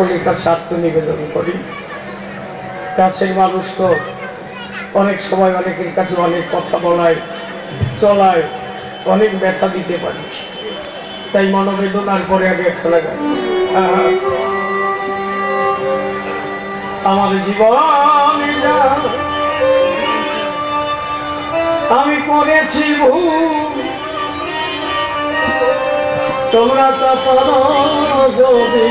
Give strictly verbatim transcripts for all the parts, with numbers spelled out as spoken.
সকলের কাছে আত্মনিবেদন করি। কাছের মানুষ তো অনেক সময় অনেকের কাছে অনেক কথা বলায় চলায় অনেক ব্যথা দিতে পারি, তাই মনোবেদনার পরে আগে একটা লাগাই। আমার জীবনে যা আমি করেছি ভুল, তোমরা তা পারো যদি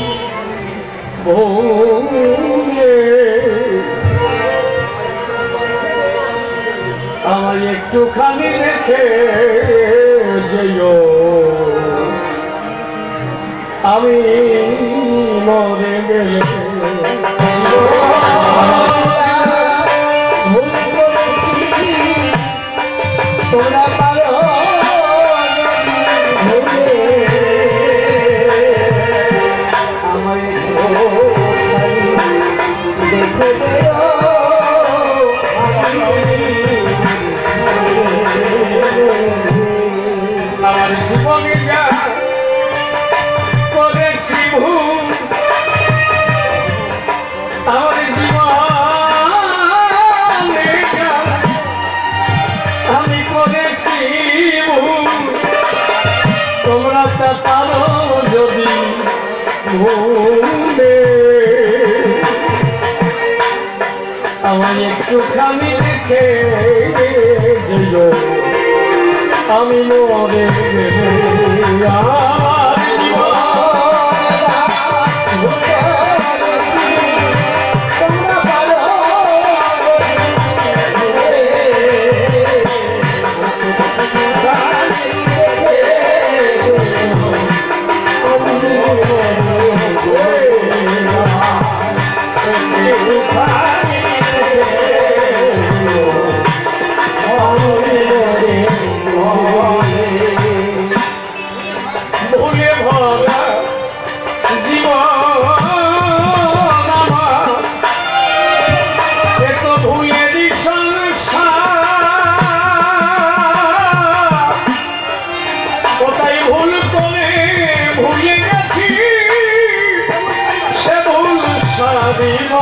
ভুলে, আমায় একটুখানি রেখে যেও, আমি মরে গেলে তোমরা পারো আমায় দেখে যেও, আমার জীবনে যা করেছি ভুল, আমার জীবনে যা আমি করেছি ভুল, তোমরা তা পারো যদি ভুলে, আমায় একটুখানি দেখে যেও, আমি মরে গেলে তোমরা পারো ভুলে ভরা জীবন আমার, এত ভুলেরই সংসার, কোথায় ভুল করে ভুলে গেছি সে ভুল সারিবা,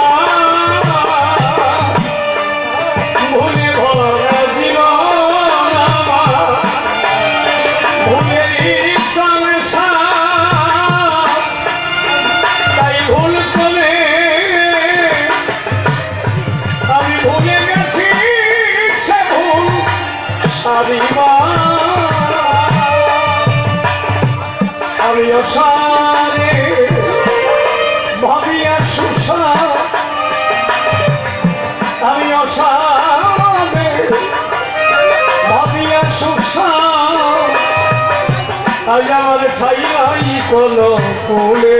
ভুলে ভরা জীবন আমার, ভুলেরই সংসার, তাই ভুল করে আমি ভুলে গেছি সে ভুল সারিবা, আমি অসারে ভাবিয়া সুসা, আমি অসারে ভাবিয়া সুসা, আজ আমার ছাইলাই কোনো কুলে,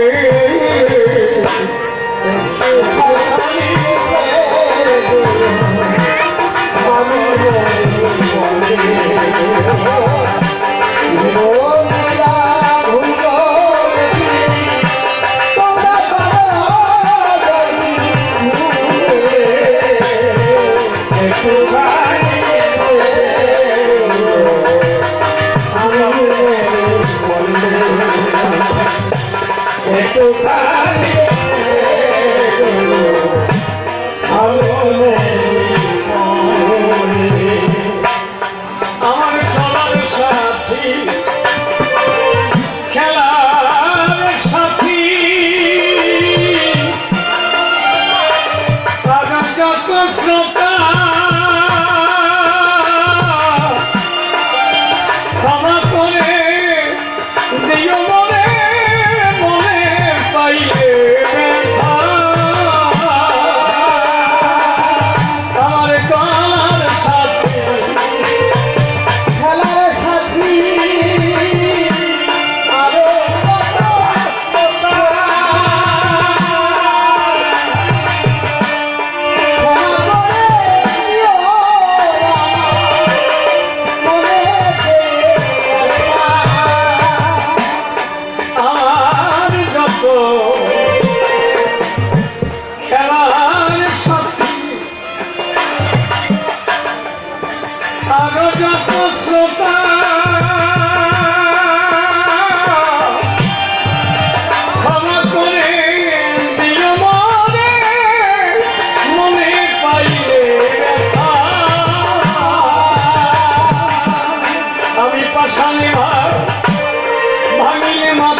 আমার চলার সাথী খেলার সাথী, আগাম যত শ্রোতা ক্ষমা করে দিও মনে মনে পাইলে ব্যথা,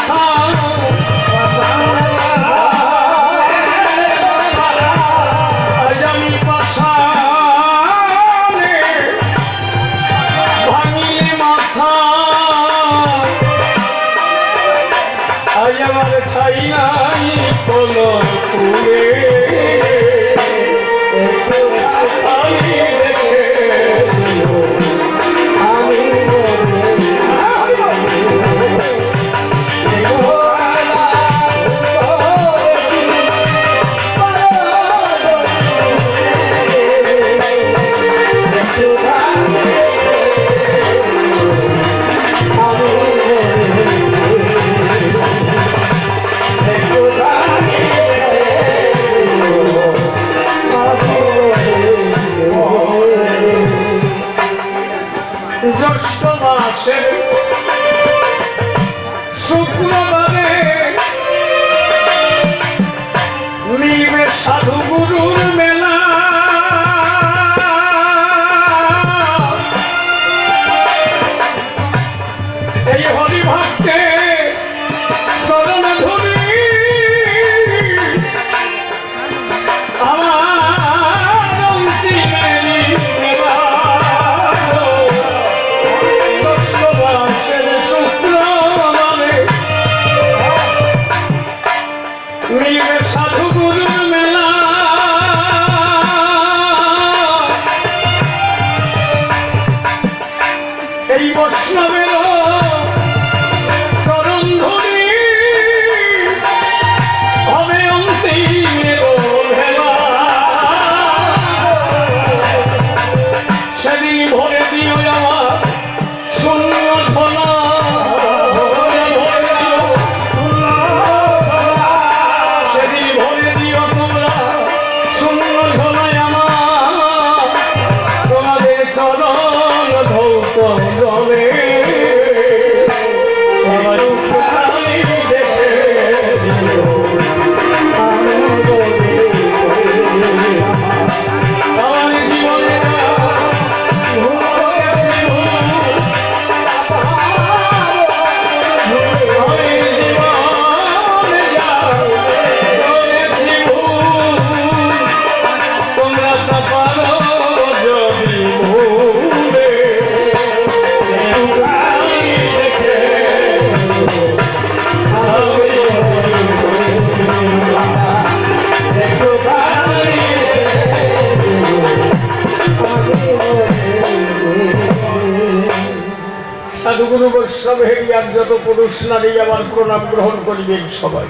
সাধুগুরু বৈষ্ণব হেরিয়ার যত পুরুষ নারী আমার প্রণাম গ্রহণ করিবেন সবাই।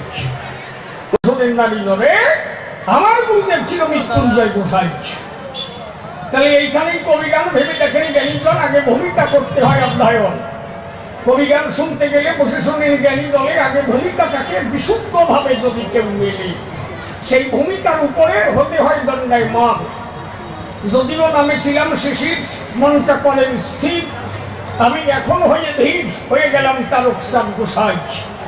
প্রথমের নারী নরে আমার গুরুদেব ছিল মৃত্যুঞ্জয় গোসাই। তাহলে এইখানেই কবিগান ভেবে দেখেনি জ্ঞানীজন আগে ভূমিকা করতে হয় অধ্যয়ন। কবিগান শুনতে গেলে বসে শোনেন জ্ঞানী দলে আগে ভূমিকাটাকে বিশুদ্ধভাবে যদি কেউ মেলে সেই ভূমিকার উপরে হতে হয় দণ্ডায়মান। যদিও নামে ছিলাম শিশির, মনটা করেন স্থির, আমি এখন হয়ে ধীর হয়ে গেলাম তারকচাঁদ গোসাই।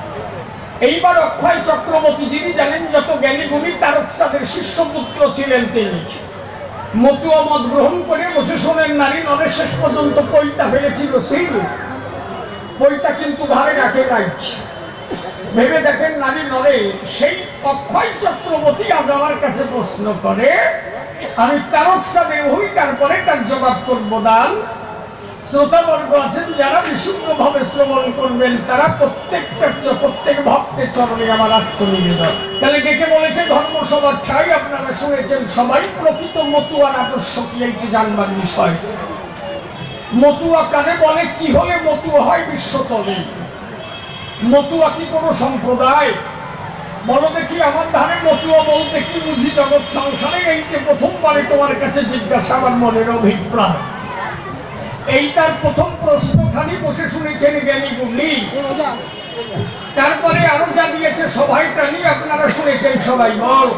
এইবার অক্ষয় চক্রবর্তী যিনি জানেন যত জ্ঞানী গুণী তারকচাঁদের শিষ্যপুত্র ছিলেন তিনি। মতুয়া মত গ্রহণ করে বসে শোনেন নারী নরে শেষ পর্যন্ত পৈতা ফেলেছিল সেই পৈতা কিন্তু ঘরে রাখে নাই। ভেবে দেখেন নারী নরে সেই অক্ষয় চক্রবর্তী আজ আমার কাছে প্রশ্ন করে, আমি তারকচাঁদের ভূমিকার পরে তার জবাব করব দান। শ্রোতাবর্গ আছেন যারা বিশুদ্ধভাবে শ্রবণ করবেন তারা প্রত্যেকটা প্রত্যেক ভক্তের চরণে আমার আত্মনিবেদন। তাহলে ডেকে বলেছে ধর্মসভার ঠাই আপনারা শুনেছেন সবাই, প্রকৃত মতুয়ার আদর্শ কি এইটি জানবার বিষয়। মতুয়া কানে বলে, কি হলে মতুয়া হয় বিশ্বতলে? মতুয়া কি কোনো সম্প্রদায়? বলো দেখি আমার ধারে মতুয়া বলতে কি বুঝি জগৎ সংসারে? এইটি প্রথমবারে তোমার কাছে জিজ্ঞাসা আমার মনের অভিপ্রায়। এই তার প্রথম প্রশ্নখানি বসে শুনেছেন জ্ঞানী গুণী। তারপরে আরো যা দিয়েছে সবাইটা নিয়ে আপনারা শুনেছেন সবাই। বল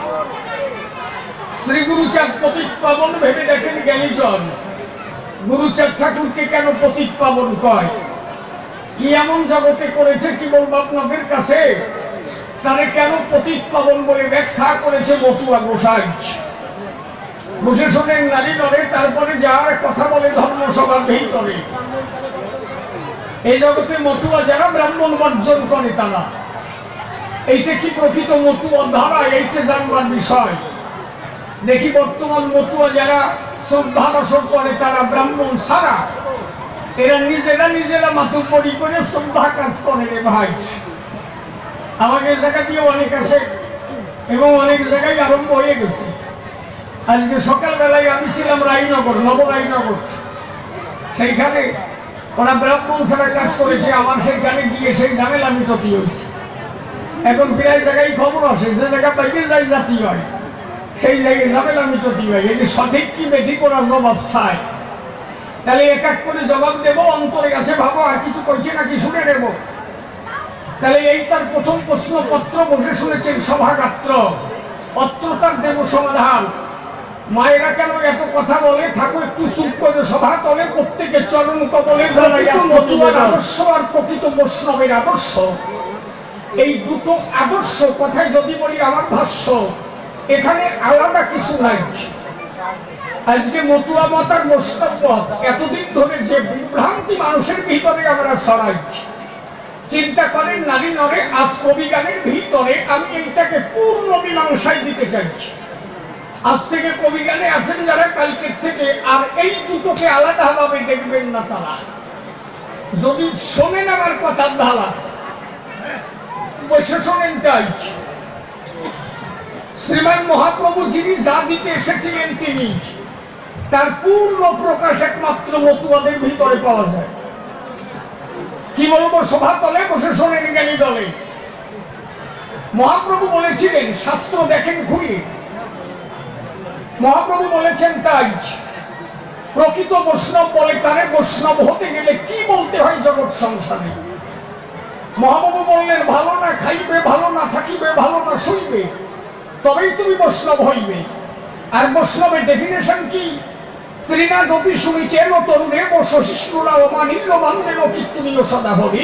শ্রী গুরুচাঁদ পতিত পাবন ভেবে দেখেন জ্ঞানীজন গুরুচাঁদ ঠাকুরকে কেন পতিত পাবন কয়? কি এমন জগতে করেছে কি বলবো আপনাদের কাছে? তারে কেন পতিত পাবন বলে ব্যাখ্যা করেছে মতুয়া গোসাই। বসে শোনেন নারী নরে তারপরে যার কথা বলে ধর্মসভার ভিতরে। এই জগতে মতুয়া যারা ব্রাহ্মণ বর্জন করে তারা, এইটা কি প্রকৃত মতুয়া ধারা এইটা জানবার বিষয়। দেখি বর্তমান মতুয়া যারা শ্রদ্ধাবাসন করে তারা ব্রাহ্মণ সারা, এরা নিজেরা নিজেরা মাতুব্বরি করে শ্রদ্ধা কাজ করে রে ভাই। আমাকে জায়গা দিয়ে অনেক আছে এবং অনেক জায়গায় আরম্ভ হয়ে গেছে। আজকে সকালবেলায় আমি ছিলাম রায়নগর, নবরায়নগর, সেইখানে ওরা ব্রাহ্মণ ছাড়া কাজ করেছে। আমার সেইখানে গিয়ে সেই ঝামেলা আমি তৈরি হয়েছি। এখন প্রায় জায়গায় খবর আসে যে জায়গা বাইরে যাই জাতি হয় সেই জায়গায় ঝামেলা আমি তৈরি হয়। এটি সঠিক কি বেঠিক ওরা জবাব চায়, তাহলে এক এক করে জবাব দেবো। অন্তরে আছে ভাবো আর কিছু কইছে নাকি শুনে নেব। তাহলে এই তার প্রথম প্রশ্নপত্র, বসে শুনেছেন সভাগাত্র, অত্র তার দেব সমাধান। মায়েরা কেন এত কথা বলে, ঠাকুর একটু চুপ করে সভা তলে প্রত্যেকের চরণ কবলে জানাইয়া মতুয়ার আদর্শ আর প্রকৃত বৈষ্ণবের আদর্শ, এই দুটো আদর্শ কথায় যদি বলি আমার ভাষ্য, এখানে আলাদা কিছু নাই। আজকে মতুয়া মত আর বৈষ্ণব মত এতদিন ধরে যে বিভ্রান্তি মানুষের ভিতরে আমরা ছড়াই, চিন্তা করেন নারী নরে। আজ কবিগানের ভিতরে আমি এইটাকে পূর্ণ মীমাংসায় দিতে চাইছি। আজ থেকে কবিগানে আছেন যারা, কালকের থেকে আর এই দুটোকে আলাদাভাবে দেখবেন না তারা। যদি শোনেন আমার কথার ধারা, বসে শোনেন তাই। শ্রীমান মহাপ্রভু যিনি যা দিতে এসেছিলেন তিনি, তার পূর্ণ প্রকাশ একমাত্র মতুয়াদের ভিতরে পাওয়া যায়। কি বলবো, সভা তলে বসে শোনেন জ্ঞানী দলে। মহাপ্রভু বলেছিলেন, শাস্ত্র দেখেন খুলে, মহাপ্রভু বলেছেন তাই প্রকৃত বৈষ্ণব বলে তারে, বৈষ্ণব হতে গেলে কি বলতে হয় জগৎ সংসারে। মহাপ্রভু বললেন, ভালো না খাইবে, ভালো না থাকিবে, ভালো না শুইবে, তবেই তুমি বৈষ্ণব হইবে। আর বৈষ্ণবের ডেফিনেশন কি? ত্রিনাদপি শুনিছেন তরুণে বসহিষ্ণুরা অমানিল বান্ধেন কীর্তনীয় সদা হবি।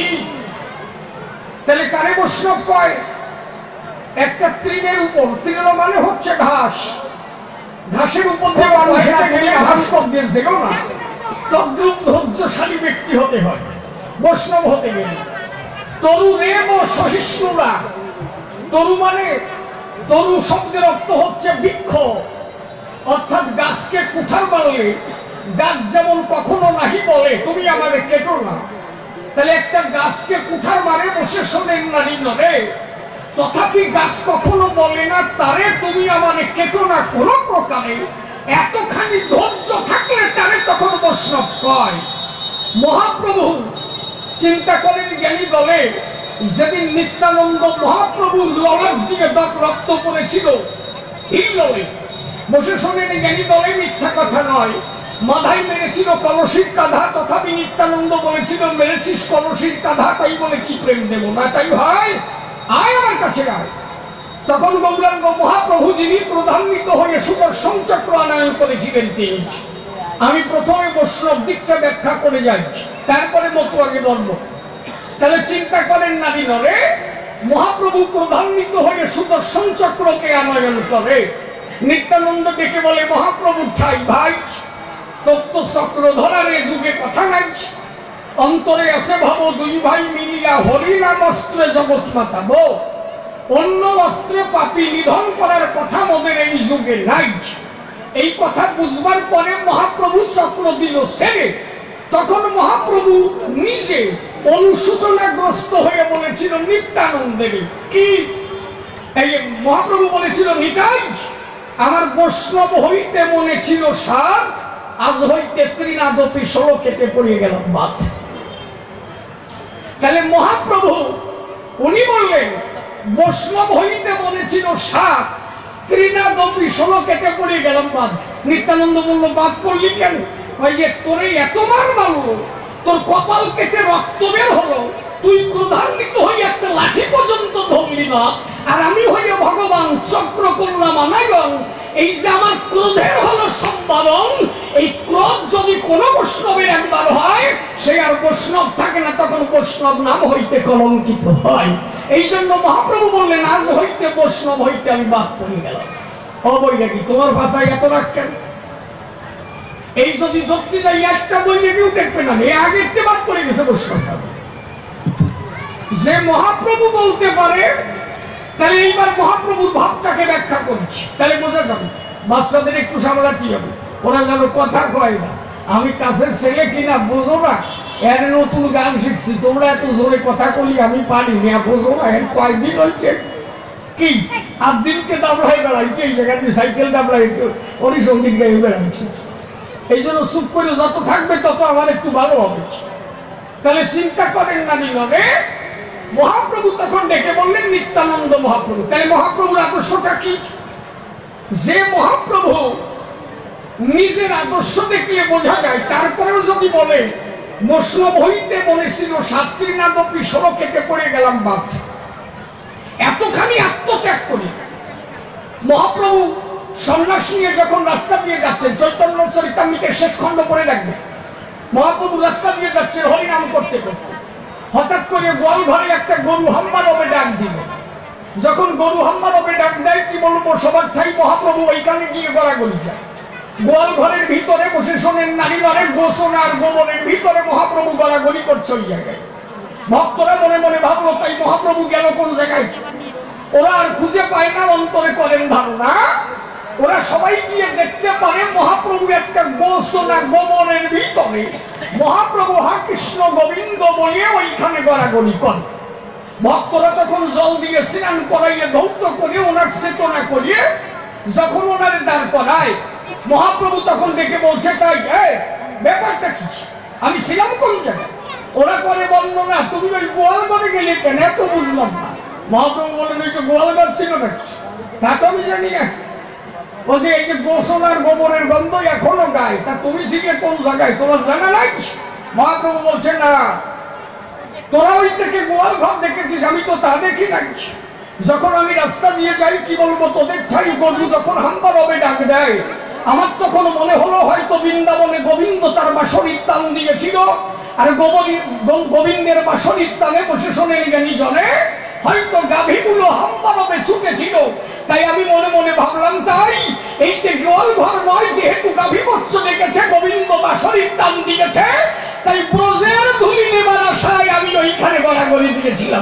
তাহলে কারে বৈষ্ণব কয়? একটা তৃণের উপর, তৃণ মানে হচ্ছে ঘাস, ঘাসের উপর দিয়ে মানুষেরা গেলে ঘাস কর দিয়ে যেও না, তদ্রুপ ধৈর্যশালী ব্যক্তি হতে হয় বৈষ্ণব হতে গেলে। তরু রেব সহিষ্ণুরা, তরু মানে, তরু শব্দের অর্থ হচ্ছে বৃক্ষ, অর্থাৎ গাছকে কুঠার মারলে গাছ যেমন কখনো নাহি বলে তুমি আমারে কেটো না, তাহলে একটা গাছকে কুঠার মারে বসে শোনেন নারী নরে, তথাপি গাছ কখনো বলে না তারে তুমি আমারে কেটো না কোনো প্রকারে। এতখানি ধৈর্য থাকলে তারে তখন বৈষ্ণব কয়। মহাপ্রভু চিন্তা করেন জ্ঞানী দলে, যেদিন নিত্যানন্দ মহাপ্রভু ললাট দিয়ে দক রক্ত পড়েছিল হিল্লোলে, বসে শোনেন জ্ঞানী দলে, মিথ্যা কথা নয়। মাধাই মেরেছিল কলসির কাঁধা, তথাপি নিত্যানন্দ বলেছিল মেরেছিস কলসির কাঁধা, তাই বলে কি প্রেম দেব না? তাই হয়, আয় আমার কাছে আয়। তখন গৌরাঙ্গ মহাপ্রভু যিনি প্রধান্বিত হয়ে সুদর্শন চক্র আনয়ন করেছিলেন তিনি। আমি প্রথমে বৈষ্ণব দিকটা ব্যাখ্যা করে যাই, তারপরে মতুয়াকে ধর্ম। তাহলে চিন্তা করেন নারী নরে, মহাপ্রভু প্রধান্বিত হয়ে সুদর্শন চক্রকে আনয়ন করে। নিত্যানন্দ ডেকে বলে, মহাপ্রভু ঠাই ভাই, তত্ত্ব চক্র ধরার এ যুগে কথা নাই, অন্তরে আছে ভাব দুই ভাই মিলিয়া হরিনাম অস্ত্রে জগৎ মাতাব, অন্য অস্ত্রে পাপী নিধন করার কথা মোদের এই যুগে নাই। এই কথা বুঝবার পরে মহাপ্রভু চক্র দিল ছেড়ে। তখন মহাপ্রভু নিজে অনুশোচনাগ্রস্ত হয়ে বলেছিল নিত্যানন্দের কি, এই মহাপ্রভু বলেছিল, নিতাই আমার বৈষ্ণব হইতে মনে ছিল সাত, আজ হইতে ত্রিনাদপি ষোলো কেটে পড়িয়ে গেল বাদ। তাহলে মহাপ্রভু উনি বললেন বৈষ্ণব হইতে মনে ছিল সাত, ত্রিনাদপি ষোলো কেটে পড়িয়ে গেলাম বাদ। নিত্যানন্দ বলল, বাদ পড়লি কেন? ওই যে তোরে এত মার মারলো, তোর কপাল কেটে রক্ত বের হলো, তুই ক্রোধান্বিত হয়ে একটা লাঠি পর্যন্ত ধরলি না, আর আমি হইয়া ভগবান চক্র করলাম আনাগন। এই যে আমার ক্রোধের হলো সম্পাদন, এই ক্রোধ যদি কোনো বৈষ্ণবের একবার হয় সে আর বৈষ্ণব থাকে না, তখন বৈষ্ণব নাম হইতে কলঙ্কিত হয়। এই জন্য মহাপ্রভু বললেন, আজ হইতে বৈষ্ণব হইতে আমি বাদ পড়ে গেলাম। ও বই নাকি তোমার ভাষায় এত রাগ কেন? এই যদি ধরতে যাই একটা বই কেউ দেখবে না, এই আগের বাদ পড়ে গেছে প্রশ্নটা। যে মহাপ্রভু বলতে পারে, তাহলে এইবার মহাপ্রভুর ভাবটাকে ব্যাখ্যা করছি, তাহলে বোঝা যাবে। বাচ্চাদের একটু সামলাতে হবে, ওরা যেন কথা কয় না। আমি কাছের ছেলে কিনা বোঝো না, এর নতুন গান শিখছি, তোমরা এত জোরে কথা বলি আমি পারি না, বোঝো না। এর কয়েকদিন হচ্ছে কি আট দিনকে দাবড়াই বেড়াইছে, এই জায়গাতে সাইকেল দাবড়াই ওরই সঙ্গীত গাইয়ে বেড়াইছে। এই জন্য চুপ করে যত থাকবে তত আমার একটু ভালো হবে। তাহলে চিন্তা করেন না নিলনে, মহাপ্রভু তখন ডেকে বললেন নিত্যানন্দ মহাপ্রভু। তাহলে মহাপ্রভুর আদর্শটা কি? যে মহাপ্রভু নিজের আদর্শ দেখলে বোঝা যায়, তারপরেও যদি বলে বৈষ্ণব হইতে বলেছিল সাত্রীনাদপি ষোলো কেটে পড়ে গেলাম বাদ, এতখানি আত্মত্যাগ করি। মহাপ্রভু সন্ন্যাস নিয়ে যখন রাস্তা দিয়ে যাচ্ছেন, চৈতন্য চরিতামৃতের শেষ খণ্ড পড়ে রাখবে, মহাপ্রভু রাস্তা দিয়ে যাচ্ছেন হরিনাম করতে করতে, হঠাৎ করে গোয়াল ঘরে একটা গরু হাম্বা রবে ডাক দিল। যখন গরু হাম্বা রবে ডাক দেয়, কি বলবো, সবার ঠাই মহাপ্রভু ওইখানে গিয়ে গড়াগড়ি যায়। গোয়াল ঘরের ভিতরে বসে শোনেন নারী মারের গোসন আর গোবরের ভিতরে মহাপ্রভু গড়াগড়ি করছে ওই জায়গায়। ভক্তরা মনে মনে ভাবলো, তাই মহাপ্রভু গেল কোন জায়গায়? ওরা আর খুঁজে পায় না, অন্তরে করেন ধারণা। ওরা সবাই গিয়ে দেখতে পারে মহাপ্রভু একটা গোসনা গোবরের ভিতরে মহাপ্রভু হা কৃষ্ণ গোবিন্দ বলিয়ে ওইখানে গড়াগড়ি করে। ভক্তরা তখন জল দিয়ে স্নান করাইয়ে ধৌত করে ওনার চেতনা করিয়ে যখন ওনার দাঁড় করায়, মহাপ্রভু তখন দেখে বলছে, তাই ব্যাপারটা কি, আমি ছিলাম কোন জায়গায়? ওরা করে বর্ণনা, তুমি ওই গোয়ালঘরে গেলে কেন? এত বুঝলাম না। মহাপ্রভু বলেন, ওই তো গোয়ালঘর ছিল নাকি? তা তো আমি জানি না। বলছে, এই যে গোসনার গোবরের গন্ধ এখনো গায়ে, তা তুমি ছিলে কোন জায়গায়, তোমার জানা নাই? মহাপ্রভু বলছে, না, তোরা ওই থেকে গোয়াল ঘর দেখেছিস, আমি তো তা দেখি নাই। যখন আমি রাস্তা দিয়ে যাই, কি বলবো, তোদের ঠাই গরু যখন হাম্বা রবে ডাক দেয়, আমার তখন মনে হলো হয়তো বৃন্দাবনে গোবিন্দ তার বাঁশরীর তান দিয়েছিল, আর গোবিন্দের বাঁশরীর তানে বসে শোনেন জ্ঞানী জনে হয়তো গাভীগুলো হাম্বা রবে ছুটেছিল। তাই আমি মনে মনে ভাবলাম, তাই এইতে গোয়াল ঘর নয়, যেহেতু গাভী বৎস ডেকেছে, গোবিন্দ বাঁশরীর তান দিয়েছে, তাই ব্রজের ধুলি নেবার আশায় আমি ওইখানে গড়াগড়ি দিয়েছিলাম।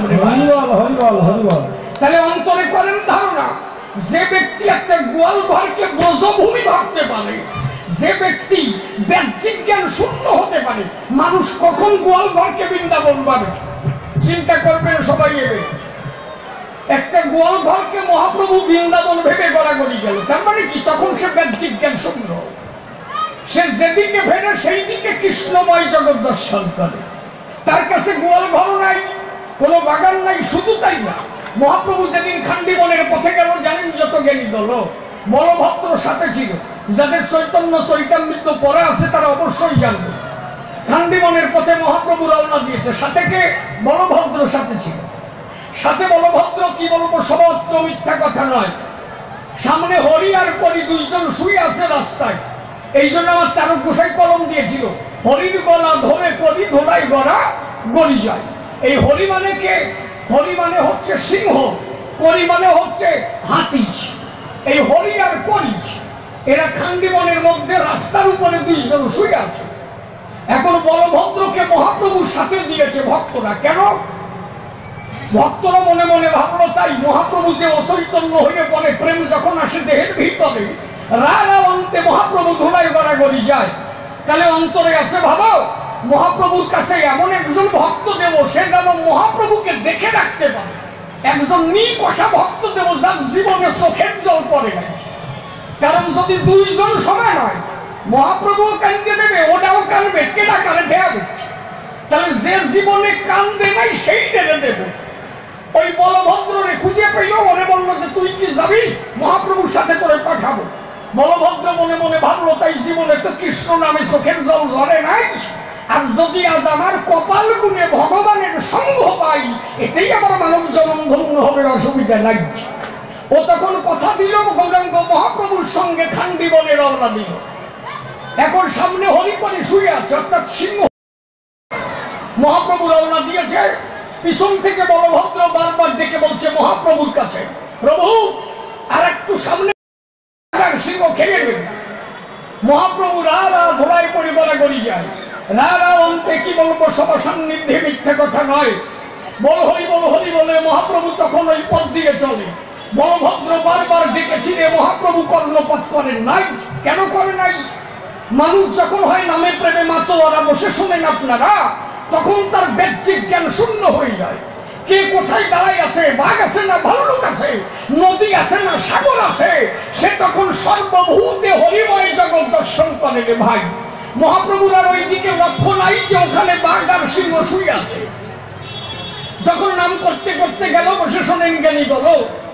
তাহলে অন্তরে করেন ধারণা, যে ব্যক্তি একটা গোয়াল ঘরকে ব্রজভূমি ভাবতে পারে, যে ব্যক্তি বাহ্যিক জ্ঞান শূন্য হতে পারে, মানুষ কখন গোয়াল ঘরকে বৃন্দাবন পাবে? চিন্তা করবেন সবাই। এবে একটা গোয়াল ঘরকে মহাপ্রভু বৃন্দাবন ভেবে গড়াগড়ি গেল, তার মানে কি? তখন সে বাহ্যিক জ্ঞান শূন্য। সে যেদিকে ফেরে সেই দিকে কৃষ্ণময় জগৎ দর্শন করে। তার কাছে গোয়াল ঘর নাই, কোনো বাগান নাই। শুধু তাই না, মহাপ্রভু যেদিন খান্ডিবনের পথে গেল, জানেন যত জ্ঞানী দল বলভদ্র সাথে ছিল। যাদের চৈতন্য চরিতামৃত পড়া আছে তারা অবশ্যই জানবে। খান্ডিবনের পথে মহাপ্রভু রওনা দিয়েছে, সাথে কে? বলভদ্র সাথে ছিল। সাথে বলভদ্র, কি বলবো, সর্বত্র মিথ্যা কথা নয়। সামনে হরি আর করি দুইজন শুয়ে আছে রাস্তায়। এই জন্য আমার তারক গোসাই কলম দিয়েছিল, হরির গলা ধরে করি ধোলাই গড়া গড়ি যায়। এই হরি মানে কে? হরি মানে হচ্ছে সিংহ, করি মানে হচ্ছে হাতি। এই হরি আর করি এরা খান্ডিবনের মধ্যে রাস্তার উপরে দুইজন শুয়ে আছে। এখন বলভদ্রকে মহাপ্রভুর সাথে দিয়েছে ভক্তরা। কেন? ভক্তরা মনে মনে ভাবলো, তাই মহাপ্রভু যে অচৈতন্য হয়ে পড়ে, প্রেম যখন আসে দেহের ভিতরে, রাগাবন্তে মহাপ্রভু ধুলাই গড়াগড়ি যায়। তাহলে অন্তরে আছে, ভাবো মহাপ্রভুর কাছে এমন একজন ভক্ত দেব, সে যেন মহাপ্রভুকে দেখে রাখতে পারে। একজন নিকষা ভক্ত দেব, যার জীবনে চোখের জল পড়ে গেছে। কারণ যদি দুইজন সমান হয়, মহাপ্রভুও কান্দে দেবে, ওটাও কানবে, কেটা কানে দেবে। তাহলে যে জীবনে কান্দে নাই সেই দেবে দেব। ওই বলভদ্রে খুঁজে পেল, মনে বললো যে তুই কি যাবি? মহাপ্রভুর সাথে করে পাঠাবো। বলভদ্র মনে মনে ভাবলো, তাই জীবনে তো কৃষ্ণ নামে চোখের জল ঝরে নাই, আর যদি আজ আমার কপাল গুণে ভগবানের সঙ্গ পাই, এতেই আমার মানব জন্ম ধন্য হবে, অসুবিধা নাই। ও তখন কথা দিল, গৌরাঙ্গ মহাপ্রভুর সঙ্গে খান্ডিবনে রওনা দিল। এখন সামনে হরিপরি শুয়ে আছে, অর্থাৎ সিংহ। মহাপ্রভু রওনা দিয়েছে, পিছন থেকে বলভদ্র বারবার ডেকে বলছে মহাপ্রভুর কাছে, প্রভু আর একটু সামনে, সিংহ খেয়ে নেবে। মহাপ্রভু রা রা ধোলাই পড়ি গড়াগড়ি যায়। রা রা অন্তে কি বলবো, সবার সান্নিধ্যে মিথ্যা কথা নয়। বল হরি বল হরি বলে মহাপ্রভু তখন ওই পথ দিয়ে চলে। বলভদ্র বারবার ডেকেছিলে, মহাপ্রভু কর্ণপাত করেন নাই। কেন করে নাই? মানুষ যখন হয় নামে প্রেমে মাতোয়ারা বসে শোনেন আপনারা, তখন তার বাহ্যিক জ্ঞান শূন্য হয়ে যায়। কে কোথায় দাঁড়াই আছে, বাঘ আছে না ভাল্লুক আছে, নদী আছে না সাগর আছে, সে তখন সর্বভূতে হরিময় জগৎ দর্শন করে রে ভাই। মহাপ্রভুর আর ওই দিকে লক্ষ্য নাই যে ওখানে বাঘ আর সিংহ শুয়ে আছে। যখন নাম করতে করতে গেল, বসে শোনেন জ্ঞানী দল,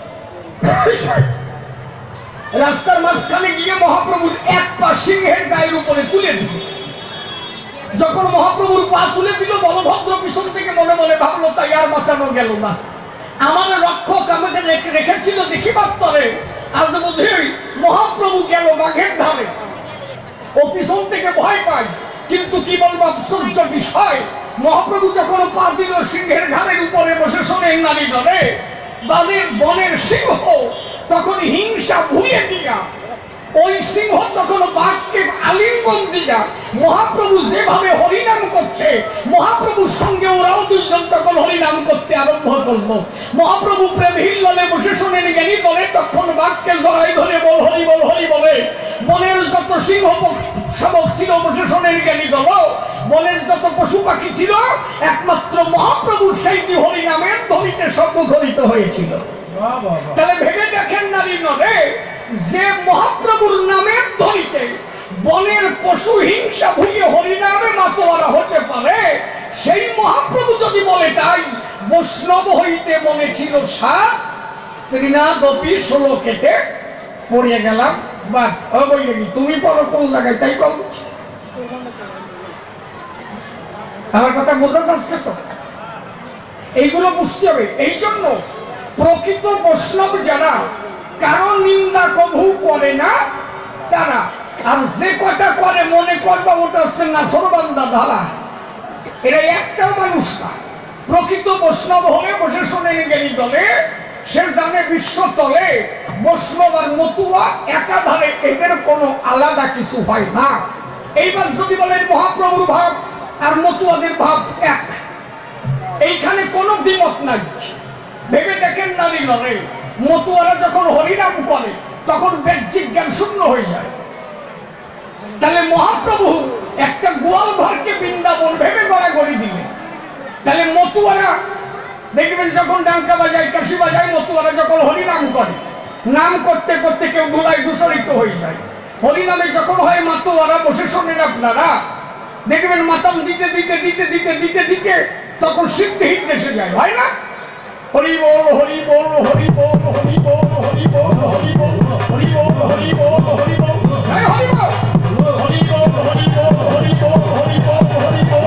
রাস্তার মাঝখানে গিয়ে মহাপ্রভুর এক পা সিংহের গায়ের উপরে তুলে দিল। যখন মহাপ্রভুর পা তুলে দিল, বলভদ্র পিছন থেকে মনে মনে ভাবলো তাই আর বাঁচানো গেল না। আমার রক্ষক আমাকে রেখেছিল দেখিবার তরে, আজ বোধহয় মহাপ্রভু গেল বাঘের ধারে। ও পিছন থেকে ভয় পায়, কিন্তু কি বলবো আশ্চর্য বিষয়, মহাপ্রভু যখন পা দিল সিংহের ঘাড়ের উপরে, বসে শোনেন নারী দলে, বানের বনের সিংহ তখন হিংসা ভুলিয়ে দিয়া, ওই সিংহ তখন বাঘকে আলিঙ্গন দিয়া, মহাপ্রভু যেভাবে হরিনাম করছে, মহাপ্রভুর সঙ্গে ওরাও দুইজন তখন হরিনাম করতে আরম্ভ করলো। মহাপ্রভু প্রেম হিল্লালে বসে শোনেন জ্ঞানী বলে, তখন বাঘকে জড়াই ধরে বল হরি বল হরি বলে। বনের যত সিংহ শাবক ছিল, বসে শোনেন জ্ঞানী দল, বনের যত পশু পাখি ছিল, একমাত্র মহাপ্রভুর সেই হরিনামের ধ্বনিতে সর্বঘরিত হয়েছিল। তাহলে ভেবে দেখেন নারী নরে, যে মহাপ্রভুর নামের ধ্বনিতে বনের পশু হিংসা ভুলিয়ে হরিনামে মাতোয়ারা হতে পারে, সেই মহাপ্রভু যদি বলে তাই বৈষ্ণব হইতে মনে ছিল সাত, ত্রিনাদপি ষোলো কেটে পড়িয়ে গেলাম বাদ। তুমি পড়ো কোন জায়গায়, তাই কম। আমার কথা বোঝা যাচ্ছে তো? এইগুলো বুঝতে হবে। এই জন্য প্রকৃত বৈষ্ণব যারা, কারণ নিন্দা কবু করে না তারা, আর যে কটা করে মনে করবা ওটা হচ্ছে নাসরবান্দা ধারা, এরা একটাও মানুষ না। প্রকৃত বৈষ্ণব হলে, বসে শোনেন জ্ঞানী দলে, সে জানে বিশ্ব তলে বৈষ্ণব আর মতুয়া একাধারে, এদের কোনো আলাদা কিছু হয় না। এইবার যদি বলেন মহাপ্রভুর ভাব আর মতুয়াদের ভাব এক, এইখানে কোনো দ্বিমত নাই। ভেবে দেখেন নারী নরে, মতুয়ারা যখন হরিনাম করে তখন বাহ্যিক জ্ঞান শূন্য হয়ে যায়। তাহলে মহাপ্রভু একটা গোয়াল ঘরকে বৃন্দাবন ভেবে গড়াগড়ি দিলেন। তাহলে মতুয়ারা দেখবেন যখন ডাঙ্কা বাজায়, কাশি বাজায়, মতুয়ারা যখন হরিনাম করে, নাম করতে করতে কেউ ধুলায় দূষণিত হয়ে যায়। হরিনামে যখন হয় মাতোয়ারা, বসে শোনেন আপনারা, দেখবেন মাতাম দিতে দিতে দিতে দিতে দিতে দিতে তখন সিদ্ধির দেশে যায়, হয় না? হরি বল হরি বল হরি বল হরি বল হরি বল হরি বল হরি বল হরি বল হরি বল হরি বল হরি বল হরি বল হরি বল হরি বল হরি বল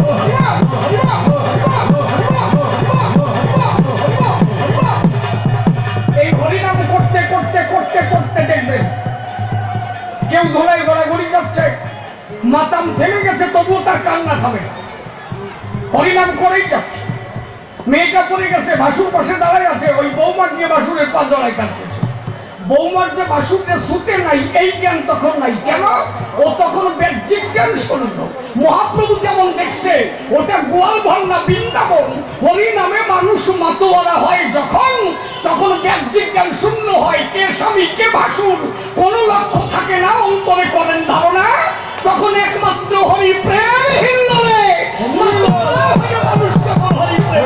এই হরিনাম করতে করতে করতে করতে দেখবেন কেউ ধোলায় গড়াগড়ি যাচ্ছে, মাতাম থেমে গেছে, তবুও তার কান্না থামে না, হরিনাম করেই যাচ্ছে। মেয়েটা পড়ে গেছে, বাসুর পাশে দাঁড়ায় আছে, ওই বৌমা গিয়ে বাসুরের পা জড়ায় কাঁদতেছে। বৌমার যে বাসুরটা শুতে নাই, এই জ্ঞান তখন নাই। কেন? ও তখন বাহ্যিক জ্ঞান শূন্য। মহাপ্রভু যেমন দেখছে ওটা গোয়াল ঘর না বৃন্দাবন, হরি নামে মানুষ মাতোয়ারা হয় যখন, তখন বাহ্যিক জ্ঞান শূন্য হয়। কে স্বামী কে বাসুর কোনো লক্ষ্য থাকে না, অন্তরে করেন ধারণা, তখন একমাত্র হরি প্রেম হিল্লোলে মাতোয়ারা হয়ে মানুষ তখন হরি প্রেম।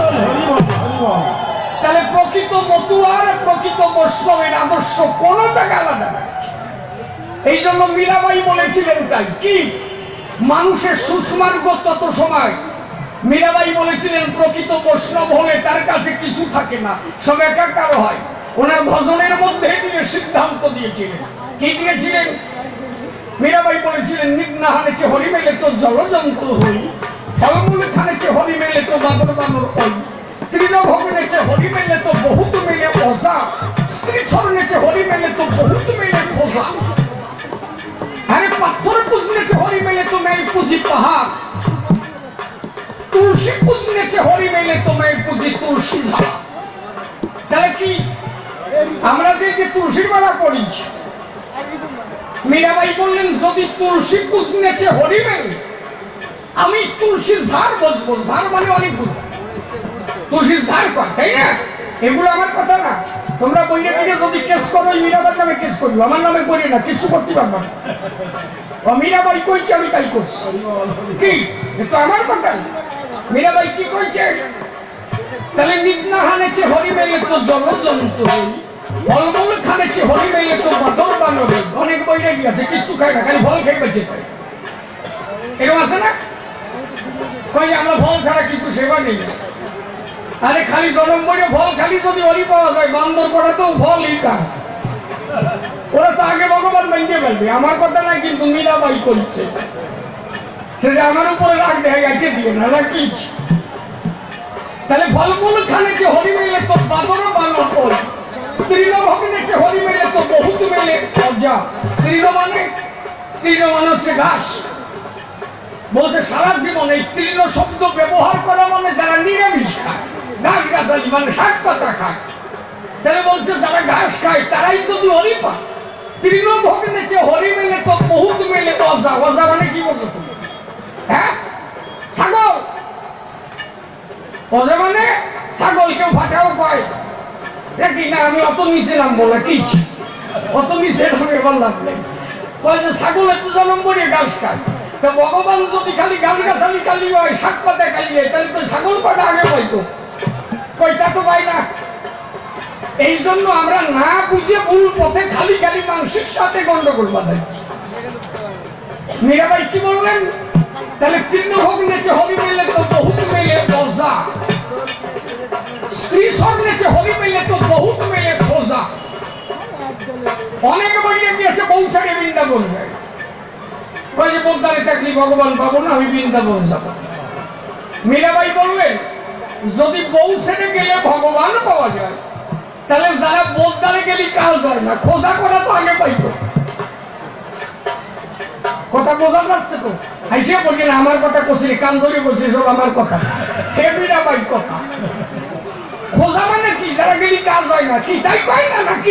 তাহলে প্রকৃত মতুয়ার প্রকৃত বৈষ্ণবের আদর্শ কোন জায়গা আলাদা না। এই জন্য মীরাবাই বলেছিলেন, তাই কি মানুষের সুস্মার্গ তত সময়। মীরাবাই বলেছিলেন প্রকৃত বৈষ্ণব হলে তার কাছে কিছু থাকে না, সব একাকার হয়। ওনার ভজনের মধ্যে দিয়ে সিদ্ধান্ত দিয়েছিলেন। কি দিয়েছিলেন? মীরাবাই বলেছিলেন, নিগ্না হানেছে হরি মেলে তো জলজন্ত হই, ফলমূল খানেছে হরি মেলে তো বাদর বানর হই, তৃণভোগনেছে হরি মেলে তো বহুত মেলে ওজা, স্ত্রী ছড়নেছে হরি মেলে তো বহুত মেলে খোঁজা, আরে পাথর পুজনেছে হরি মেলে তো मैं पूजी पहाड़, তুলসী পুজনেছে হরি মেলে তো मैं पूजी তুলসী ঝাড়। তাহলে কি আমরা যে যে তুলসীর মালা পড়ি, মীরাবাই বললেন যদি তুলসী পুষ নেচে হরি মেলে আমি তুলসীর ঝাড় বসবো। ঝাড় মানে অনেক গুণ, তুলসীর ঝাড় কর, তাই না? এগুলো আমার কথা না। তোমরা বইয়ে কিনে যদি কেস করো মীরাবার নামে কেস করবো, আমার নামে করি না, কিছু করতে পারবো না। ও মীরাবাই কইছে আমি তাই করছি, কি তো আমার কথা? মীরাবাই কি কইছে? তাহলে নিদনা হানেছে হরি মেলে তো জল জন্তু হই, ফলমূল খানেছে হরি মেলে তো বাদর বানর। অনেক বইরে গিয়েছে কিচ্ছু খায় না, খালি ফল খেয়ে বেঁচে খায়, এরকম আছে না? কই আমরা ফল ছাড়া কিছু সেবা নেই। আরে খালি জনম বইরে ফল খালি যদি হরি পাওয়া যায়, বান্দর করা তো ফলই খায়, ওরা তো আগে ভগবান ভেঙে ফেলবে। আমার কথা না, কিন্তু মীরাবাই করছে সেটা আমার উপরে রাগ দেয়, গাইতে দিও না নাকি? তাহলে ফলমূল খানেছে হরি মেলে তো বাদর বানর কই, তৃণ ভগ্নেছে হরি মেলে তো বহুত মেলে অজা। তৃণ মানে তৃণ মানে হচ্ছে ঘাস। বলছে সারা জীবন এই তৃণ শব্দ ব্যবহার করা মানে যারা নিরামিষ খায়, ঘাস গাছালি মানে শাক পাতা খায়। তাহলে বলছে যারা ঘাস খায় তারাই যদি হরি পায়। তৃণ ভগ্নেছে হরি মেলে তো বহুত মেলে অজা। অজা মানে কি বলছো তুমি? হ্যাঁ, ছাগল। অজা মানে ছাগল, কেউ ফাটাও কয় নাকি না? আমি অত নিচে নামবো না, কি অত নিচে নামে বললাম কয় যে ছাগলের তো জন্ম করে ঘাস খায়। তো ভগবান যদি খালি গাছ গাছালি খালি হয়, শাক পাতা খালি হয়, তাহলে তো ছাগল কটা আগে পাইতো, কয়টা তো পাই না। এই জন্য আমরা না বুঝে ভুল পথে খালি খালি মাংসের সাথে গন্ডগোল বানাচ্ছি। মীরাবাই কি বললেন? তাহলে তৃণ ভগ্নেছে হরি মেলে তো বহুত মেলে অজা, স্ত্রী স্বর্ণেছে হরি মেলে তো বহুত মেলে খোঁজা। অনেক বইয়ে গিয়েছে বউ ছেড়ে বৃন্দাবন যায়, কয় যে বোদ্দারে থাকলে ভগবান পাবো না, আমি বৃন্দাবন যাব। মীরাবাই বললেন যদি বউ ছেড়ে গেলে ভগবান পাওয়া যায়, তাহলে যারা বোদ্দারে গেলে কাজ হয় না, খোঁজা করা তো আগে পাইতো। কথা বোঝা যাচ্ছে তো? হাইসে বলি না আমার কথা করছি, কান ধরে বসে সব আমার কথা, হে মীরাবাই কথা। খোঁজা মানে কি? যারা গেলি কাজ হয় না, কি তাই কয় না নাকি?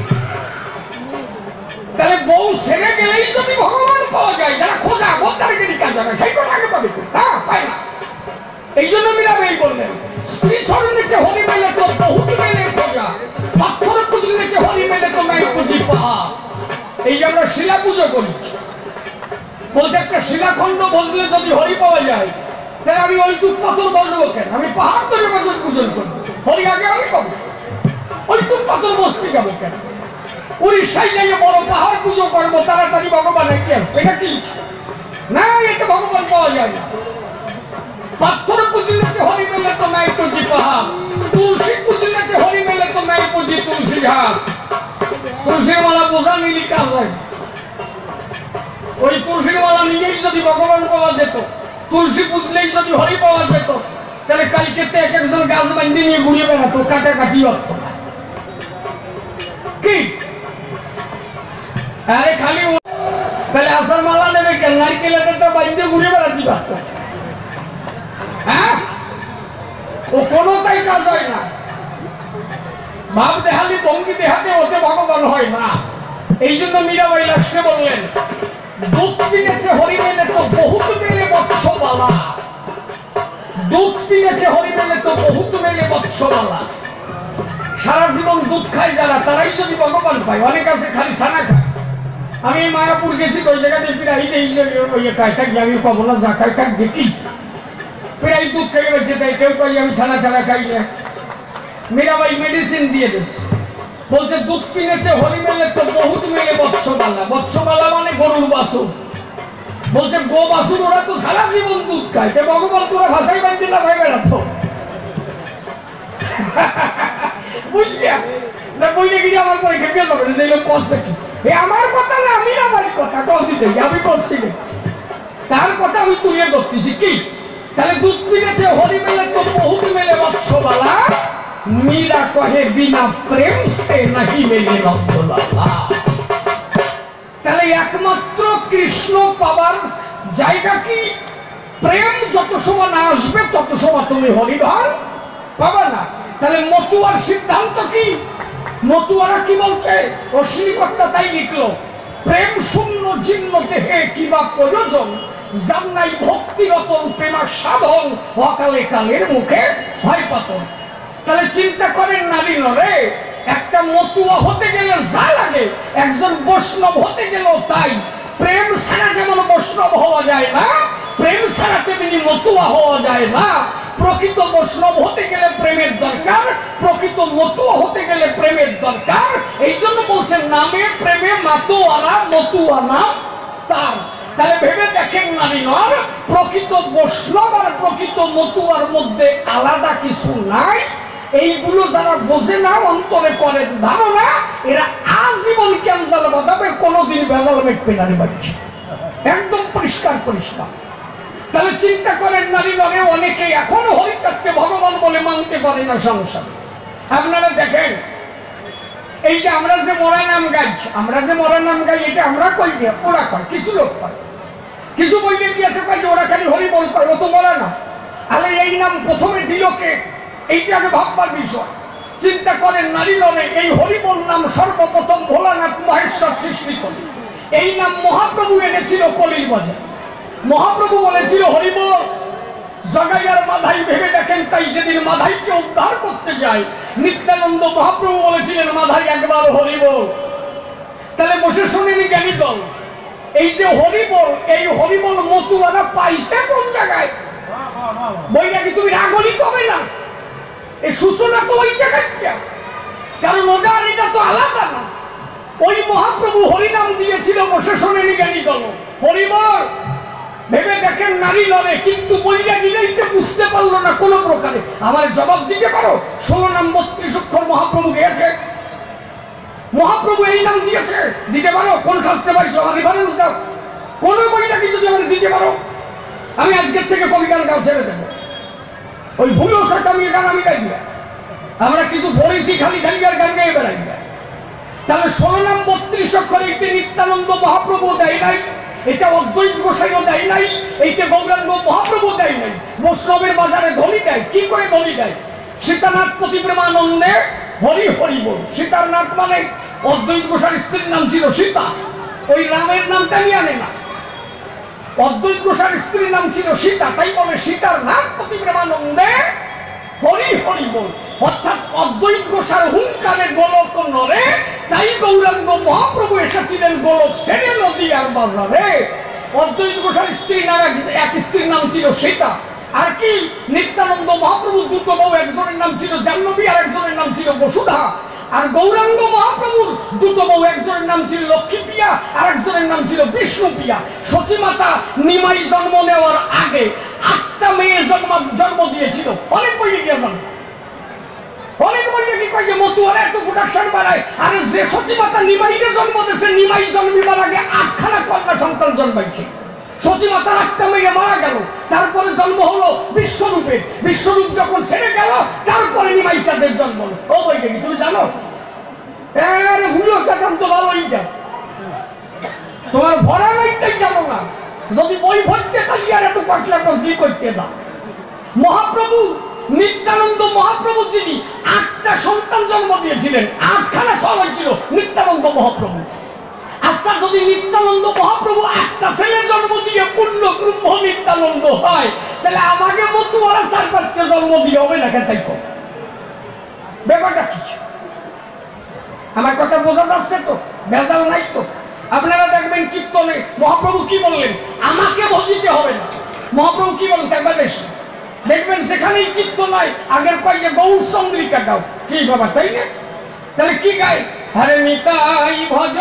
তাহলে বউ ছেড়ে গেলেই যদি ভগবান পাওয়া যায়, যারা খোঁজা বোদ্দারে গেলি কাজ হয় না, সেই কথা আগে পাবে না, পায় না। এই জন্য মীরাবাই বললেন স্ত্রী স্বর্ণেছে হরি মেলে তো বহুত মেলে খোঁজা, পাথর পুজনেছে হরি মেলে তো মেল পুজি পাহা। এই যে আমরা শিলা পুজো করি, বলছে একটা শিলাখণ্ড বসলে যদি হরি পাওয়া যায়, তাহলে আমি ওইটুক পাথর বসবো কেন? আমি পাহাড় ধরে বছর পূজন করবো, হরি আগে আমি পাবো। ওইটুক পাথর বসতে যাবো কেন? উড়িষ্যায় যাইয়ে বড় পাহাড় পুজো করবো, তাড়াতাড়ি ভগবান কি আসবে? এটা কি না? এটা ভগবান পাওয়া যায় না। পাথর পুজনেছে হরি মেলে তো মেল পুজি পাহাড়, তুলসী পুজনেছে হরি মেলে তো মেল পুজি তুলসী ঘাট। তুলসীর মালা বোঝা নিলি কাজ হয়। ওই তুলসীর মালা নিয়েই যদি ভগবান পাওয়া যেত, তুলসী পুজলেই যদি হরি পাওয়া যেত, তাহলে কালকে এক একজন গাছ বান্ধি নিয়ে ঘুরিয়ে বেড়াতো, কাটাকাটি অর্থ কি? আরে খালি তাহলে আসার মালা নেবে কেন? নারকেলের একটা বান্ধে ঘুরিয়ে বেড়াতে পারত। হ্যাঁ, ও কোনোটাই কাজ হয় না। ভাব দেহালি ভঙ্গি দেহাতে ওতে ভগবান হয় না। এই জন্য মীরাবাই লাস্টে বললেন দুধ কিনেছে হরি মেলে তো বহুত মেলে বৎসবালা। দুধ কিনেছে হরি মেলে তো বহুত মেলে বৎসবালা। সারা জীবন দুধ খায় যারা, তারাই যদি ভগবান পায়। অনেক আছে খালি ছানা খায়। আমি মায়াপুর গেছি, ওই জায়গাতে প্রায় এই যে খাই থাকি, আমি কব না যা খাই থাক দেখি, প্রায় দুধ খাইয়ে বেঁচে দেয়। কেউ কই আমি ছানা ছাড়া খাই না। মীরাবাই মেডিসিন দিয়ে দিয়েছে, বলছে দুধ কিনেছে হরি মেলে তো বহুত মেলে বৎসবালা। বৎসবালা মানে গরুর বাছুর। বলছে গো বাছুর ওরা তো সারা জীবন দুধ খায়, তে ভগবান তোরা ভাষাই বান্ধি না ভাই বেড়াতো। বুঝলিয়া না? বইলে গিয়ে আমার পরীক্ষা দিয়ে যাবে যে লোক করছে কি? এ আমার কথা না, মীরাবাইর কথা কল দিতে আমি করছি না, তার কথা আমি তুলে ধরতেছি কি? তাহলে দুধ কিনেছে হরি মেলে তো বহুত মেলে বৎসবালা। मीरा कहे बिना प्रेम से नहीं मेले नंदलाला। তাহলে একমাত্র কৃষ্ণ পাবার জায়গা কি? প্রেম যত সময় না আসবে তত সময় তুমি হরিধর পাবে না। তাহলে মতুয়ার সিদ্ধান্ত কি? মতুয়ারা কি বলছে? অশ্বিনীকর্তা তাই লিখলো প্রেম শূন্য জীর্ণ দেহে কিবা প্রয়োজন, যার নাই ভক্তি রতন প্রেমা সাধন, অকালে কালের মুখে ভয় পাতন। তাহলে চিন্তা করেন নারী নরে, একটা মতুয়া হতে গেলে যা লাগে, একজন বৈষ্ণব হতে গেলেও তাই। প্রেম ছাড়া যেমন বৈষ্ণব হওয়া যায় না, প্রেম ছাড়া তেমনি মতুয়া হওয়া যায় না। প্রকৃত বৈষ্ণব হতে গেলে প্রেমের দরকার, প্রকৃত মতুয়া হতে গেলে প্রেমের দরকার। এই জন্য বলছেন নামে প্রেমে মাতোয়ারা, মতুয়া নাম তার। তাহলে ভেবে দেখেন নারী নর, প্রকৃত বৈষ্ণব আর প্রকৃত মতুয়ার মধ্যে আলাদা কিছু নাই। এইগুলো যারা বোঝে না, অন্তরে করেন ধারণা, এরা আজীবন ক্যান্সার বাঁধাবে, কোনোদিন ভেজাল মেটবে না রে বাড়ি, একদম পরিষ্কার পরিষ্কার। তাহলে চিন্তা করেন নারী নরে, অনেকে এখনো হরিচাঁদকে ভগবান বলে মানতে পারে না সংসার। আপনারা দেখেন, এই যে আমরা যে মরা নাম গাই, আমরা যে মরা নাম গাই, এটা আমরা কই না, ওরা কয়, কিছু লোক কয়, কিছু বইতে দিয়েছে কয় যে ওরা খালি হরি বল কয়, ও তো মরা না। আলে এই নাম প্রথমে দিল কে, এইটা আগে ভাববার বিষয়। চিন্তা করেন নারী নরে, এই হরিবল নাম সর্বপ্রথম ভোলানাথ মহেশ্বর সৃষ্টি করে। এই নাম মহাপ্রভু এনেছিল কলির বাজার। মহাপ্রভু বলেছিল হরিবল, জগাইয়ার মাধাই ভেবে দেখেন। তাই যেদিন মাধাইকে উদ্ধার করতে যায়, নিত্যানন্দ মহাপ্রভু বলেছিলেন মাধাই একবার হরিবল। তাহলে বসে শুনেন জ্ঞানী দল, এই যে হরিবল, এই হরিবল মতুয়ারা পাইছে কোন জায়গায়? বই নাকি তুমি রাগলিত হবে না, এই সূচনা তো ওই জায়গায়, কারণ ওটা আর এটা তো আলাদা না। ওই মহাপ্রভু হরিনাম দিয়েছিল, বসে শোনেন জ্ঞানী দল, হরিবল। ভেবে দেখেন নারী লড়ে, কিন্তু বইরা গিলেই তো বুঝতে পারলো না কোনো প্রকারে। আমার জবাব দিতে পারো, ষোলো নাম বত্রিশ অক্ষর মহাপ্রভু গিয়েছে, মহাপ্রভু এই নাম দিয়েছে, দিতে পারো? কোন শাস্ত্রে পাইছো? আমার রেফারেন্স দাও, কোন বইটা কি যদি আমার দিতে পারো, আমি আজকের থেকে কবি গান গাও ছেড়ে দেবো। ওই ভুলো সাথে আমি গান আমি গাই না, আমরা কিছু পড়েছি খালি খালি আর গান গাই বেড়াই না। তাহলে ষোলো নাম বত্রিশ অক্ষর এইটা নিত্যানন্দ মহাপ্রভু দেয় নাই, এটা অদ্বৈত গোসাইও দেয় নাই, এইটা গৌরাঙ্গ মহাপ্রভু দেয় নাই। বৈষ্ণবের বাজারে ধনী দেয়, কি করে ধনী দেয়? সীতানাথ পতি প্রেমানন্দে হরি হরি বল। সীতার নাথ মানে অদ্বৈত গোসাইয়ের স্ত্রীর নাম ছিল সীতা, ওই রামের নামটা নিয়ে আনে না। অদ্বৈত গোসাইয়ের স্ত্রীর নাম ছিল সীতা, তাই বলে সীতার নাথ পতি প্রেমানন্দে হরি হরি বল। অর্থাৎ অদ্বৈত গোসাইয়ের হুঙ্কারে গোলক নরে, তাই গৌরাঙ্গ মহাপ্রভু এসেছিলেন গোলক সেরে নদীয়ার বাজারে। অদ্বৈত গোসাইয়ের স্ত্রীর নাম, এক স্ত্রীর নাম ছিল সীতা। আর কি নিত্যানন্দ মহাপ্রভু দুটো বউ, একজনের নাম ছিল জাহ্নবী আর একজনের নাম ছিল বসুধা। আর গৌরাঙ্গ মহাপ্রভুর দুটো বউ, একজনের নাম ছিল লক্ষ্মী প্রিয়া আর একজনের নাম ছিল বিষ্ণু প্রিয়া। সচিমাতা নিমাই জন্ম নেওয়ার আগে আটটা মেয়ে জন্ম জন্ম দিয়েছিল। অনেক বই গিয়েছেন, অনেক বই কি কয় যে মতুয়ারা একটু প্রোডাকশন বাড়ায়। আরে যে সচিমাতা নিমাইকে জন্ম দিয়েছে, নিমাই জন্মিবার আগে আটখানা কন্যা সন্তান জন্মাইছে। সচিমাতার আটটা মেয়ে মারা গেল, তারপরে জন্ম হলো বিশ্বরূপের। বিশ্বরূপ যখন ছেড়ে গেল, তারপরে নিমাই চাঁদের জন্ম হলো। ও বইটা কি তুমি জানো? আরে ভুলো সাকাম তো ভালোই যাও, তোমার ভরা নাইটাই জানো না। যদি বই ভরতে তাহলে আর এত কসলা কসলি করতে না। মহাপ্রভু নিত্যানন্দ মহাপ্রভু যিনি আটটা সন্তান জন্ম দিয়েছিলেন, আটখানা সব হয়েছিল নিত্যানন্দ মহাপ্রভু। আচ্ছা, যদি নিত্যানন্দ মহাপ্রভু একটা ছেলে জন্ম দিয়ে পূর্ণ ব্রহ্ম নিত্যানন্দ হয়, তাহলে আমাকে মতুয়ারা চার পাঁচটা জন্ম দিয়ে হবে না? কেন? ব্যাপারটা কি? আমার কথা বোঝা যাচ্ছে তো? ভেজাল নাই তো? আপনারা দেখবেন কীর্তনে মহাপ্রভু কি বললেন, আমাকে ভজিতে হবে না। মহাপ্রভু কি বলেন একবার দেখবেন, সেখানেই কীর্তন হয়, আগের কয় যে গৌর চন্দ্রিকা গাও, কি বাবা, তাই না? তাহলে কি গায়? আরে নিতাই ভজ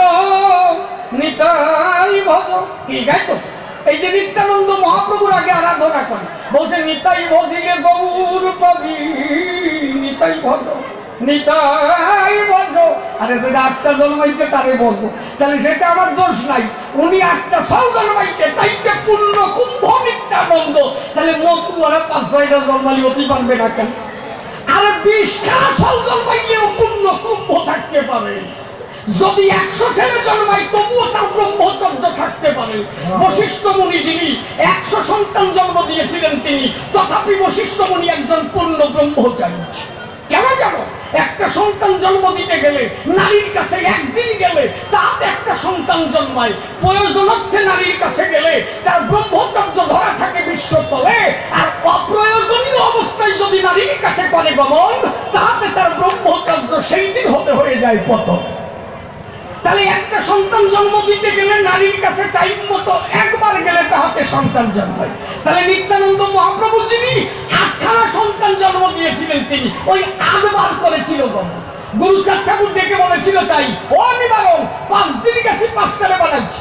নিতাই ভজ, কি গায় তো? এই যে নিত্যানন্দ মহাপ্রভুর আগে আরাধনা করে, বলছে নিতাই ভজিলে গৌর পাবি, নিতাই ভজ নিতাই ভজ। আরে সেটা আটটা জন্মাইছে তারে বসো, তাহলে সেটা আমার দোষ নাই। উনি আটটা ছয় জন্মাইছে, তাইতে পূর্ণ কুম্ভ নিত্যানন্দ। তাহলে মতুয়ারা পাঁচ ছয়টা জন্মালি অতি পারবে না কেন? আরে বিশটা ছয় জন্মাইলেও পূর্ণ কুম্ভ থাকতে পারে। যদি একশো ছেলে জন্মায় তবুও তার ব্রহ্মচর্য থাকতে পারে। বশিষ্ঠ মুনি যিনি একশো সন্তান জন্ম দিয়েছিলেন তিনি, তথাপি বশিষ্ঠ মুনি একজন পূর্ণ ব্রহ্মচারী। কেন জানো? একটা সন্তান জন্ম দিতে গেলে নারীর কাছে একদিন গেলে তাতে একটা সন্তান জন্মায়, প্রয়োজনার্থে নারীর কাছে গেলে তার ব্রহ্মচর্য ধরা থাকে বিশ্বতলে, আর অপ্রয়োজনীয় অবস্থায় যদি নারীর কাছে করে গমন তাতে তার ব্রহ্মচর্য সেই দিন হতে হয়ে যায় পতন। তাহলে একটা সন্তান জন্ম দিতে গেলে নারীর কাছে টাইম মতো একবার গেলে তাহাতে সন্তান জন্মায়। তাহলে নিত্যানন্দ মহাপ্রভু যিনি আটখানা সন্তান জন্ম দিয়েছিলেন তিনি ওই আটবার করেছিল গমন। গুরুচাঁদ ঠাকুর ডেকে বলেছিল তাই, ও নিবারণ পাঁচ দিন গেছি পাঁচটারে বানাচ্ছি,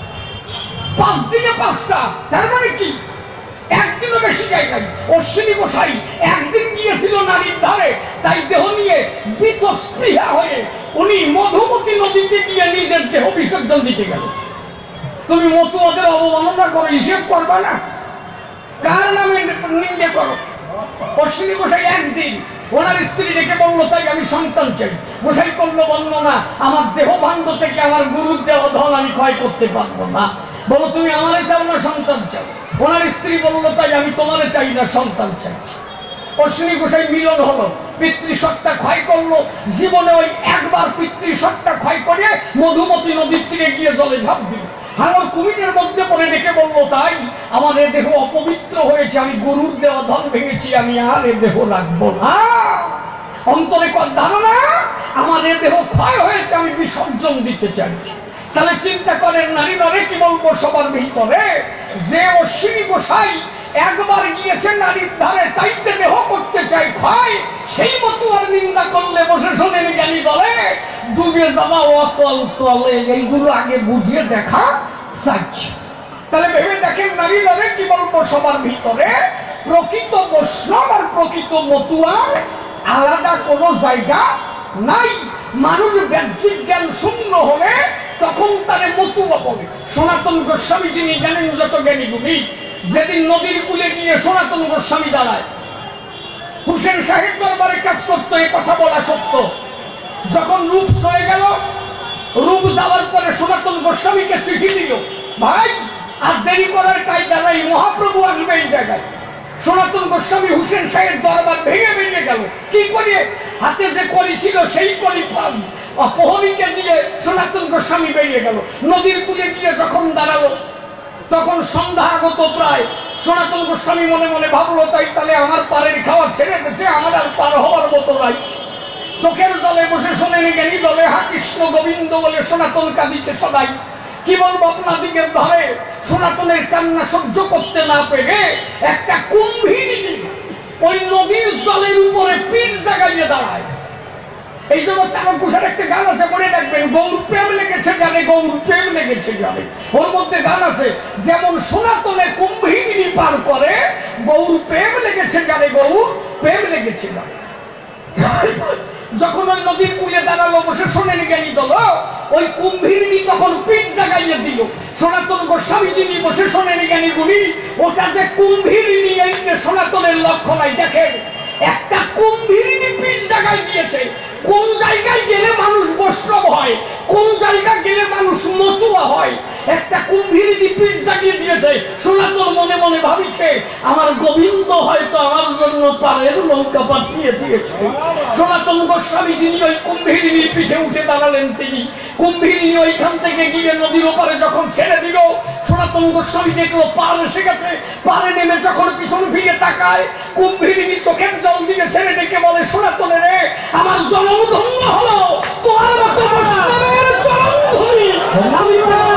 পাঁচ দিনে পাঁচটা, তার মানে কি একদিনও বেশি যায় নাই। অশ্বিনী গোসাই একদিন গিয়েছিল নারীর ধারে, তাই দেহ নিয়ে বিতস্পৃহা হয়ে উনি মধুমতি নদীতে গিয়ে নিজের দেহ বিসর্জন দিতে গেল। তুমি মতুয়াদের অবমাননা করো, হিসেব করবা না, কার নামে নিন্দে করো? অশ্বিনী গোসাই একদিন ওনার স্ত্রী ডেকে বললো তাই আমি সন্তান চাই। গোসাই করলো বর্ণনা, আমার দেহ ভাণ্ড থেকে আমার গুরুর দেহ ধন আমি ক্ষয় করতে পারবো না। বলো তুমি আমারে চাও না সন্তান চাও? ওনার স্ত্রী বললো তাই আমি তোমারে চাই না সন্তান চাই। অশ্বিনী গোসাই মিলন হলো, পিতৃসত্তা ক্ষয় করলো। জীবনে ওই একবার পিতৃসত্তা ক্ষয় করে মধুমতি নদীর তীরে গিয়ে জলে ঝাঁপ দিল। হাঙর কুমিরের মধ্যে পড়ে ডেকে বললো তাই আমার এ দেহ অপবিত্র হয়েছে, আমি গরুর দেওয়া ধন ভেঙেছি, আমি আর এ দেহ রাখবো না। অন্তরে কর ধারণা আমার এ দেহ ক্ষয় হয়েছে, আমি বিসর্জন দিতে চাইছি। তাহলে চিন্তা করেন নারী নরে কি বলবো সবার ভিতরে, যে অশ্বিনী গোসাই একবার গিয়েছে নারীর ধারে তাইতে দেহ করতে চাই ক্ষয়, সেই মতুয়ার নিন্দা করলে বসে শোনেন জ্ঞানী বলে ডুবে যাওয়া অতল তলে, এইগুলো আগে বুঝিয়ে দেখা চাইছে। তাহলে ভেবে দেখেন নারী নরে কি বলবো সবার ভিতরে, প্রকৃত বৈষ্ণব আর প্রকৃত মতুয়ার আলাদা কোনো জায়গা নাই। মানুষ বাহ্যিক জ্ঞান শূন্য হলে তখন তারে মতুয়া বলে। সনাতন গোস্বামী যিনি জানেন যত জ্ঞানী গুণী, যেদিন নদীর কূলে গিয়ে সনাতন গোস্বামী দাঁড়ায়, হুসেন সাহেব দরবারে কাজ করতো, এ কথা বলা সত্য। যখন রূপ চলে গেল, রূপ যাওয়ার পরে সনাতন গোস্বামীকে চিঠি দিল, ভাই আর দেরি করার কায়দা নাই, মহাপ্রভু আসবে এই জায়গায়। সনাতন গোস্বামী হুসেন সাহেব দরবার ভেঙে বেরিয়ে গেল। কি করে? হাতে যে করি ছিল সেই করি প্রহরীকে দিয়ে সনাতন গোস্বামী বেরিয়ে গেল। নদীর কূলে গিয়ে যখন দাঁড়ালো তখন সন্ধ্যা আগত প্রায়। সনাতন গোস্বামী মনে মনে ভাবলো তাই তাহলে আমার পারের খাওয়া ছেড়ে গেছে, আমার আর পার হওয়ার মতো নাই। চোখের জলে বসে শোনেন জ্ঞানী দলে হা কৃষ্ণ গোবিন্দ বলে সনাতন কাঁদিছে সদাই। কি বলবো আপনাদিকের ধারে সনাতনের কান্না সহ্য করতে না পেরে একটা কুম্ভীরিনী ওই নদীর জলের উপরে পিঠ জাগাইয়ে দাঁড়ায়। এই জন্য তারকুশার একটা গান আছে, মনে রাখবেন, গৌর প্রেম লেগেছে জানে, গৌর প্রেম লেগেছে জানে। ওর মধ্যে গান আছে, যেমন সনাতনে কুম্ভীরিনী পার করে, গৌর প্রেম লেগেছে জানে, গৌর প্রেম লেগেছে জানে। যখন ওই নদীর কূলে দাঁড়ালো বসে শোনেন জ্ঞানী দল, ওই কুম্ভীরিনী তখন পিঠ জাগাইয়ে দিল। সনাতন গোস্বামী যিনি বসে শোনেন জ্ঞানী গুলি, ওটা যে কুম্ভীরিনী এইটা সনাতনের লক্ষ্য নাই। দেখেন একটা কুম্ভীরিনী পিঠ জাগাই দিয়েছে। কোন জায়গায় গেলে মানুষ বৈষ্ণব হয়, কোন জায়গায় গেলে মানুষ মতুয়া হয়, একটা কুম্ভীরিনী পিঠ জাগিয়ে দিয়েছে। সনাতন মনে মনে ভাবিছে আমার গোবিন্দ হয়তো আমার জন্য পারের নৌকা পাঠিয়ে দিয়েছে। সনাতন গোস্বামী যিনি ওই কুম্ভীরিনীর পিঠে উঠে দাঁড়ালেন, তিনি কুম্ভীরিনী ওইখান থেকে গিয়ে নদীর ওপারে যখন ছেড়ে দিল, সনাতন গোস্বামী দেখলো পার এসে গেছে। পারে নেমে যখন পিছন ফিরে তাকায়, কুম্ভীরিনী চোখের জল দিয়ে ছেড়ে ডেকে বলে সনাতনে রে, আমার জনম ধন্য হলো, তোমার মতো বৈষ্ণবের চরণ ধরি আমি।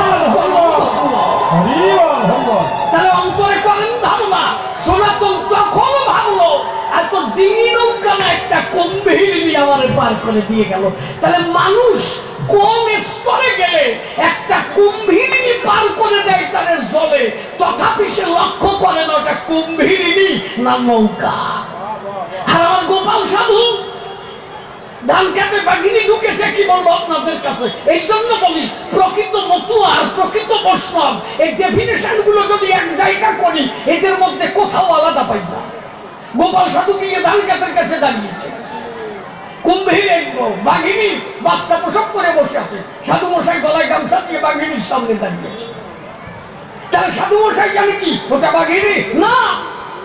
তাহলে অন্তরে করেন ধারণা, সনাতন তখন ভাবলো এত ডিঙি নৌকা না, একটা কুম্ভীরিনী আমার পার করে দিয়ে গেল। তাহলে মানুষ কোন স্তরে গেলে একটা কুম্ভীরিনী পার করে দেয় তাদের জলে, তথাপি সে লক্ষ্য করে না ওটা কুম্ভীরিনী না নৌকা। আর আমার গোপাল সাধু ধান খেতে বাঘিনী ঢুকেছে, কি বলবো আপনাদের কাছে। এই জন্য বলি প্রকৃত মতুয়া আর প্রকৃত বৈষ্ণব এই ডেফিনেশন গুলো যদি এক জায়গা করি, এদের মধ্যে কোথাও আলাদা পাই না। গোপাল সাধু গিয়ে ধান খেতের কাছে দাঁড়িয়েছে, কুম্ভীর বাঘিনী বাচ্চা প্রসব করে বসে আছে, সাধু মশাই গলায় গামছা দিয়ে বাঘিনীর সামনে দাঁড়িয়েছে। তাহলে সাধু মশাই জানে কি ওটা বাঘিনী না,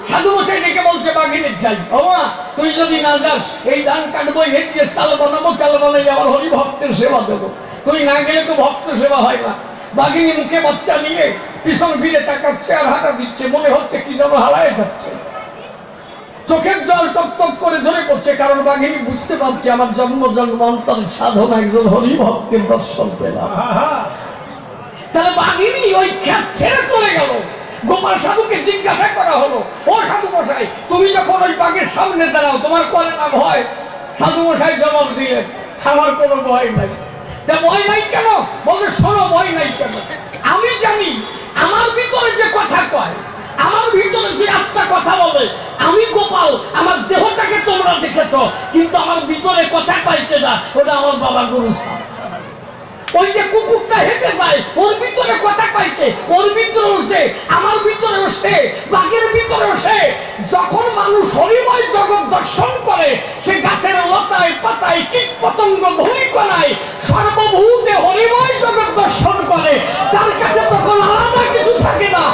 সাধু মশাই ডেকে বলছে বাঘিনীর ঠাই, ও মা তুই যদি না যাস এই ধান কাটবো, এ দিয়ে চাল বানাবো, চাল বানাই আমার হরি ভক্তের সেবা দেবো, তুই না গেলে তো ভক্ত সেবা হয় না। বাঘিনী মুখে বাচ্চা নিয়ে পিছন ফিরে তাকাচ্ছে আর হাঁটা দিচ্ছে, মনে হচ্ছে কি যেন হারায় যাচ্ছে, চোখের জল টক টক করে ধরে পড়ছে, কারণ বাঘিনী বুঝতে পারছে আমার জন্ম জন্মান্তর সাধনা একজন হরি ভক্তের দর্শন পেলাম। তাহলে বাঘিনী ওই ক্ষেত ছেড়ে চলে গেল। গোপাল সাধুকে জিজ্ঞাসা করা হলো, ও সাধু মশাই তুমি যখন ওই বাঘের সামনে দাঁড়াও তোমার করে না ভয়? সাধু মশাই জবাব দিলেন, আমার কোনো ভয় নাই। তা ভয় নাই কেন? বলতে শোনো ভয় নাই কেন, আমি জানি আমার ভিতরে যে কথা কয়, আমার ভিতরে যে আত্মা কথা বলে, আমি গোপাল আমার দেহটাকে তোমরা দেখেছ, কিন্তু আমার ভিতরে কথা পাইতে না, ওটা আমার বাবা গুরু সাহেব। ওই যে কুকুরটা হেঁটে যায় ওর ভিতরে কথা পাইতে, ওর ভিতরেও সে, আমার ভিতরেও সে, বাঘের ভিতরেও সে। যখন মানুষ হরিময় জগৎ দর্শন করে, সে গাছের লতায় পাতায় কীট পতঙ্গ ধূলিকণায় সর্বভূতে হরিময় জগৎ দর্শন করে, তার কাছে তখন আলাদা কিছু থাকে না।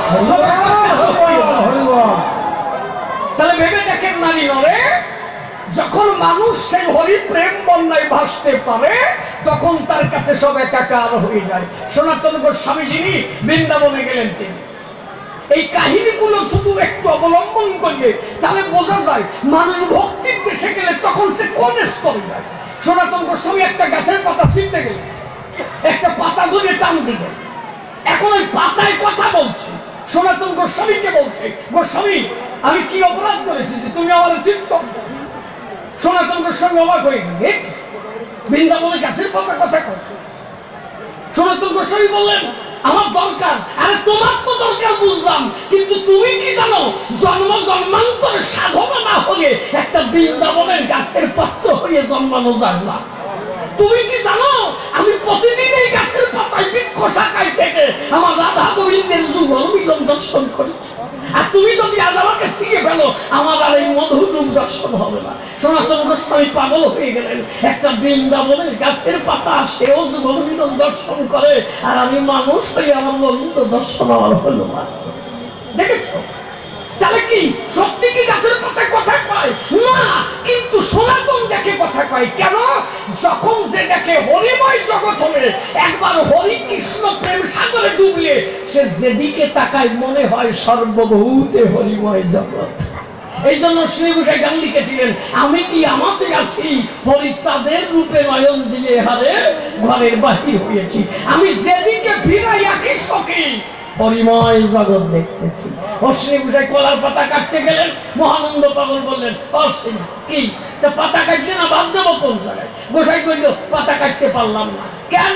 তাহলে ভেবে দেখেন নারী নরে, যখন মানুষ সেই হরি প্রেম বন্যায় ভাসতে পারে তখন তার কাছে সব একাকার হয়ে যায়। সনাতন গোস্বামী যিনি বৃন্দাবনে গেলেন, তিনি এই কাহিনীগুলো শুধু একটু অবলম্বন করলে তাহলে বোঝা যায় মানুষ ভক্তির দেশে গেলে তখন সে কোন স্তরে যায়। সনাতন গোস্বামী একটা গাছের পাতা ছিঁড়তে গেলে একটা পাতা ধরে টান দিবে, এখন ওই পাতায় কথা বলছে। সনাতন গোস্বামীকে বলছে, গোস্বামী আমি কি অপরাধ করেছি যে তুমি আমার চিত্ত? সনাতন গোস্বামী অবাক হয়ে গেলে, বৃন্দাবনে গাছের পাতা কথা কর। সনাতন গোস্বামী বললেন, আমার দরকার। আরে তোমার তো দরকার বুঝলাম, কিন্তু তুমি কি জানো জন্ম জন্মান্তর সাধনা না হলে একটা বৃন্দাবনের গাছের পাত্র হয়ে জন্মানো যায় না। তুমি কি জানো আমি প্রতিদিন এই গাছের পাতায় বৃক্ষ শাখায় থেকে আমার রাধা গোবিন্দের যুগল মিলন দর্শন করি, আর তুমি যদি আজ আমাকে শিখে ফেলো আমার আর এই মধুর রূপ দর্শন হবে না। সনাতন গোস্বামী পাগল হয়ে গেলেন, একটা বৃন্দাবনের গাছের পাতা সেও যুগল মিলন দর্শন করে, আর আমি মানুষ হয়ে আমার গোবিন্দ দর্শন আমার হলো না। দেখেছো? তাহলে কি সত্যি কি গাছের পাতায় কথা কয় না? কিন্তু সনাতন দেখে কথা কয় কেন? যখন যে দেখে হরিময় জগৎ হলে, একবার হরি কৃষ্ণ প্রেম সাগরে ডুবলে সে যেদিকে তাকায় মনে হয় সর্বভূতে হরিময় জগৎ। এই জন্য শ্রী গোসাই গান লিখেছিলেন, আমি কি আমাতে আছি হরিচাঁদের রূপে নয়ন দিয়ে হারে ঘরের বাহির হয়েছি, আমি যেদিকে ফিরাই একই সখী হরিময় জগৎ দেখতেছি। অশ্বিনী গোসাই কলার পাতা কাটতে গেলেন, মহানন্দ পাগল বললেন, অশ্বিনী কি তা পাতা কাটলে না বাদ দেবো কোন জায়গায়? গোসাই কইল, পাতা কাটতে পারলাম না। কেন?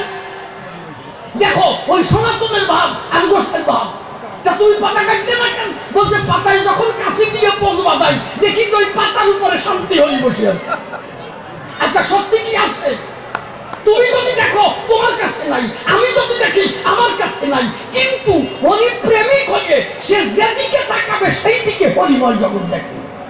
দেখো ওই সনাতনের ভাব আর গোসাইয়ের ভাব, তা তুমি পাতা কাটলে না কেন? বলছে পাতায় যখন কাশি দিয়ে পোজ বাঁধাই দেখি যে ওই পাতার উপরে শান্তি হরি বসে আছে। আচ্ছা সত্যি কি আসছে? তুমি যদি দেখো তোমার কাছে নাই, আমি যদি দেখি আমার কাছে নাই, কিন্তু হরি প্রেমিক হয়ে সে যেদিকে তাকাবে সেই দিকে হরিময় জগৎ দেখে,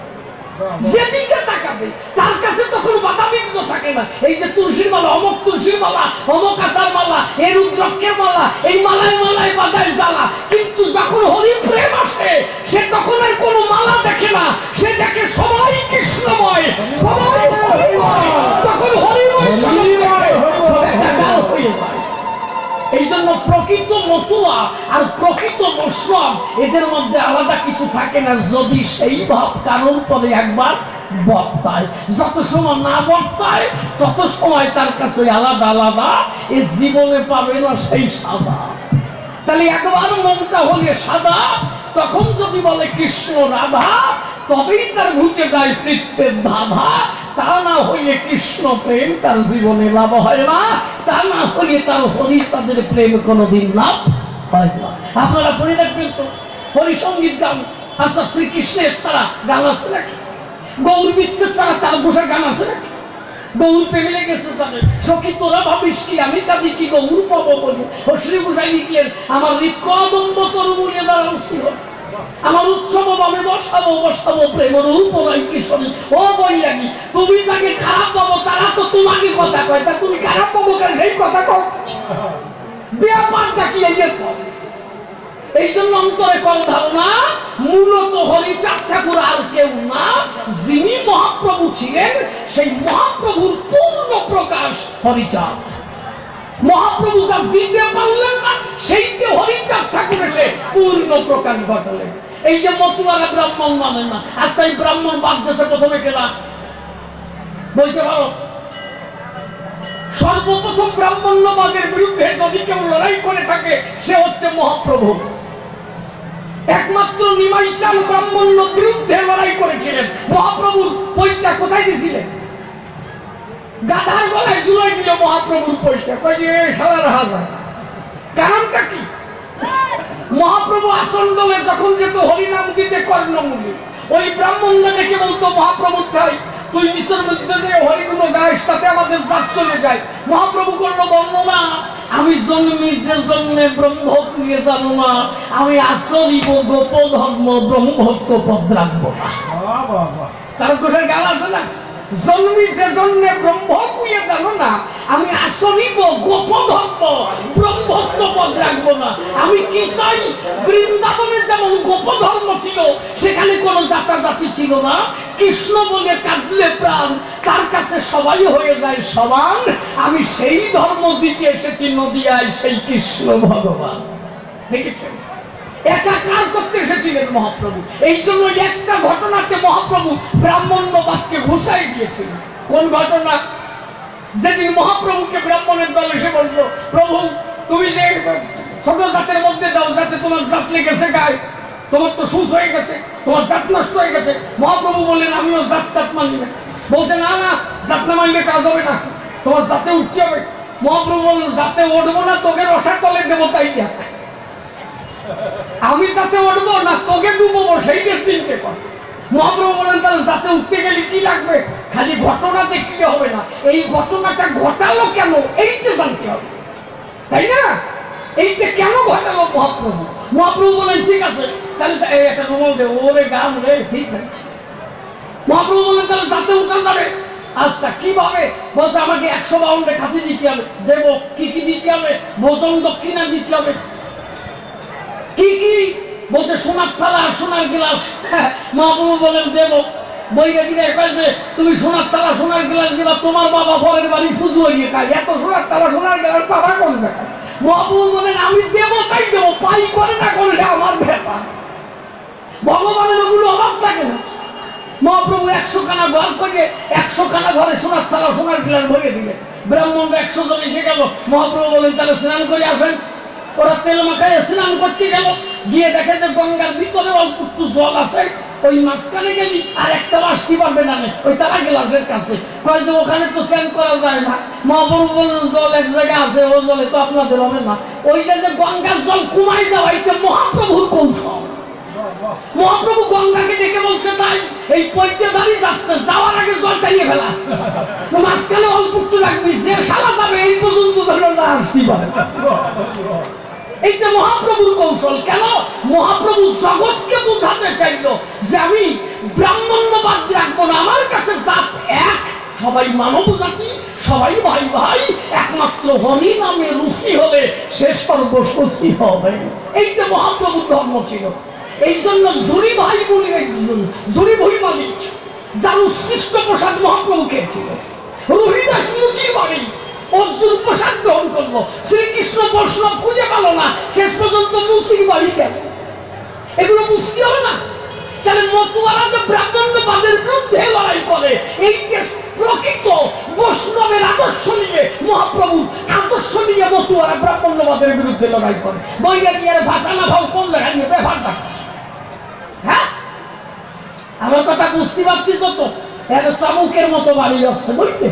যেদিকে তাকাবে তার কাছে তখন বাধা বিঘ্ন থাকে না। এই যে তুলসীর মালা, অমক তুলসীর মালা, অমক আশার মালা, এই রুদ্রাক্ষের মালা, এই মালায় মালায় বাধায় জ্বালা, কিন্তু যখন হরি প্রেম আসে সে তখন আর কোনো মালা দেখে না, সে দেখে সবাই কৃষ্ণময়, সবাই হরিময়, তখন হরিময় জগৎ দেখে সব একাকার হয়ে যায়। এই জন্য প্রকৃত মতুয়া আর প্রকৃত বৈষ্ণব এদের মধ্যে আলাদা কিছু থাকে না, যদি সেই ভাব কারণ পরে একবার বর্তায়। যত সময় না বর্তায় তত সময় তার কাছে আলাদা আলাদা এ জীবনে পাবে না সেই সাদা। তাহলে একবার মনটা হলে সাদা, তখন যদি বলে কৃষ্ণ রাধা তবেই তার ঘুচে যায় চিত্তের ধাঁধা। তা না হইলে কৃষ্ণ প্রেম তার জীবনে লাভ হয় না, তা না হইলে তার হরিচাঁদের প্রেম কোনোদিন লাভ হয় না। আপনারা পড়ে রাখবেন তো হরিসঙ্গীত গান। আচ্ছা শ্রীকৃষ্ণের ছাড়া গান আছে নাকি? গৌর বিচ্ছেদ ছাড়া তার গোসাই গান আছে নাকি? গৌর প্রেমে লেগেছে তাদের, সখী তোরা ভাবিস কি আমি কাঁদি কি গৌর পাবো বলে। ও শ্রী গোসাই লিখলেন, আমার হৃৎকদম্ব তরুমূলে দাঁড়ানো ছিল, আমার উৎসব আমি বসাবো বসাবো প্রেমের উপরাই কিশোরী। ও বৈরাগী, তুমি যাকে খারাপ পাবো তারা তো তোমাকে কথা কয়, তা তুমি খারাপ পাবো কেন সেই কথা কও? ব্যাপারটা কি? এই জন্য অন্তরে কম ধারণা, মূলত হরিচাঁদ ঠাকুর আর কেউ না, যিনি মহাপ্রভু ছিলেন সেই মহাপ্রভুর পূর্ণ প্রকাশ হরিচাঁদ। মহাপ্রভু যা দিতে পারলেন না সেইতে হরিচাঁদ ঠাকুর এসে পূর্ণ প্রকাশ ঘটালেন। এই যে মতুয়ারা ব্রাহ্মণ মানে না, আচ্ছা এই ব্রাহ্মণ বাদ দেশে প্রথমে কেনা বলতে পারো? সর্বপ্রথম ব্রাহ্মণ্যবাদের বিরুদ্ধে যদি কেউ লড়াই করে থাকে সে হচ্ছে মহাপ্রভু। একমাত্র নিমাই চাঁদ ব্রাহ্মণ্য বিরুদ্ধে লড়াই করেছিলেন। মহাপ্রভুর পৈঠা কোথায় দিয়েছিলেন? গাধার গলায় ঝুলাই দিল মহাপ্রভুর পৈঠা, কয় যে সারা হাজার। কারণটা কি? মহাপ্রভু আসন দলে যখন যেত হরিনাম দিতে কর্ণমূলী, ওই ব্রাহ্মণরা দেখে বলতো মহাপ্রভুর ঠাই তুই নিচের মধ্যে যে হরিগুণ গাইস তাতে আমাদের জাত চলে যায়। মহাপ্রভু করলো বর্ণনা, আমি জন্মি যে জন্মে ব্রহ্মভক্ত নিয়ে জানো না, আমি আচরিব গোপ ধর্ম ব্রহ্মভক্ত পদ রাখবো না। তার কোষের গাল আছে না, জন্মি যে জন্মে ব্রহ্মভক্ত নিয়ে জানো না, আমি আচরিব গোপ ধর্ম ব্রহ্মভক্ত পদ রাখবো না। আমি কি চাই? বৃন্দাবনে যেমন গোপ ধর্ম ছিল সেখানে কোনো জাতাজাতি ছিল না, কৃষ্ণ বলে কাঁদলে প্রাণ তার কাছে সবাই হয়ে যায় সমান। আমি সেই ধর্ম দিতে এসেছি নদিয়ায়, সেই কৃষ্ণ ভগবান। দেখেছেন একাকার করতে এসেছিলেন মহাপ্রভু। এই জন্য একটা ঘটনাতে মহাপ্রভু ব্রাহ্মণ্যবাদকে ঘুষাই দিয়েছিলেন। কোন ঘটনা? যেদিন মহাপ্রভুকে ব্রাহ্মণের দল এসে বলল, প্রভু তুমি যে ছোট জাতের মধ্যে দাও যাতে তোমার জাত লেগেছে গায়ে, তোমার তো সুস হয়ে গেছে, তোমার জাত নষ্ট হয়ে গেছে। মহাপ্রভু বললেন আমিও জাত তাত মানি না। বলছে না না, জাত না মানলে কাজ হবে না, তোমার জাতে উঠতে হবে। মহাপ্রভু বললেন জাতে উঠবো না, তোকে রসা তলে দেবো, তাই দেখ আমি যাতে উঠবো না তোকে ডুববো সেইটা চিনতে কর। মহাপ্রভু বলেন তাহলে যাতে উঠতে গেলে কি লাগবে? খালি ঘটনা দেখলে হবে না, এই ঘটনাটা ঘটালো কেন এইটা জানতে হবে, তাই না? এইটা কেন ঘটালো মহাপ্রভু? মহাপ্রভু বলেন ঠিক আছে তাহলে একটা রুমল দে, ওরে গান রে, ঠিক আছে। মহাপ্রভু বলেন তাহলে যাতে উঠা যাবে। আচ্ছা কিভাবে? বলছে আমাকে একশো বাউন্ডে খাঁচি দিতে হবে। দেবো। কি কি দিতে হবে? ভোজন দক্ষিণা দিতে হবে। কি কি? বলছে সোনার থালা আর সোনার গ্লাস। মহাপ্রভু বলেন দেব। বইটা কিনে কয়েছে তুমি সোনার থালা সোনার গ্লাস দিবা, তোমার বাবা পরের বাড়ি পুজো হয়ে খায়, এত সোনার থালা সোনার গ্লাস বাবা কোন জায়গায়? মহাপ্রভু বলেন আমি দেবো তাই দেবো, পাই করে না করে আমার ব্যাপার। ভগবানের ওগুলো অভাব থাকে না। মহাপ্রভু একশো খানা ঘর করে একশো খানা ঘরে সোনার থালা সোনার গ্লাস ভরে দিলে। ব্রাহ্মণরা একশো জন এসে গেল। মহাপ্রভু বলেন তাহলে স্নান করে আসেন। ওরা তেল মাখায় স্নান করতে গেল, গিয়ে দেখে যে গঙ্গার ভিতরে অল্প একটু জল আছে, ওই মাঝখানে গেলি আর একটা আসতে পারবে না, ওই তারা গ্লাসের কাছে কয় যে ওখানে তো স্নান করা যায় না। মহাপ্রভু বললেন জল এক জায়গায় আছে, ও জলে তো আপনাদের হবে না। ওই যে যে গঙ্গার জল কুমাই দেওয়া এটা মহাপ্রভুর কৌশল। মহাপ্রভু গঙ্গাকে ডেকে বলছে তাই এই পৈতে দাঁড়িয়ে যাচ্ছে, যাওয়ার আগে জল টানিয়ে ফেলা, মাঝখানে অল্প একটু লাগবে, যে সারা যাবে এই পর্যন্ত আসতে পারে। এইটা মহাপ্রভুর কৌশল। কেন? মহাপ্রভু জগৎকে বোঝাতে চাইল যে আমি ব্রাহ্মণ্যবাদ রাখবো না, আমার কাছে জাত এক, সবাই মানব জাতি, সবাই ভাই ভাই, একমাত্র হরি নামে রুচি হলে সে সর্বসচি হবে। এইটা মহাপ্রভুর ধর্ম ছিল। এই জন্য জুরি ভাই বলে একজন জুরি ভই মালিক যার উৎসৃষ্ট প্রসাদ মহাপ্রভু খেয়েছিল, রোহিদাস মুচির বাড়ি অর্জুন প্রসাদ গ্রহণ করলো, শ্রীকৃষ্ণ বৈষ্ণব খুঁজে পেল না, শেষ পর্যন্ত মুসির বাড়ি গেল। এগুলো বুঝতে হবে না? তাহলে মতুয়ারা যে ব্রাহ্মণ্যবাদের বিরুদ্ধে লড়াই করে, এইটা প্রকৃত বৈষ্ণবের আদর্শ নিয়ে, মহাপ্রভুর আদর্শ নিয়ে মতুয়ারা ব্রাহ্মণ্যবাদের বিরুদ্ধে লড়াই করে। বইটা গিয়ে ভাষা না ভাব কোন জায়গায় নিয়ে ব্যাপারটা, হ্যাঁ আমার কথা বুঝতে পারছিস তো? এর চাবুকের মতো বাড়ি আসছে বুঝতে।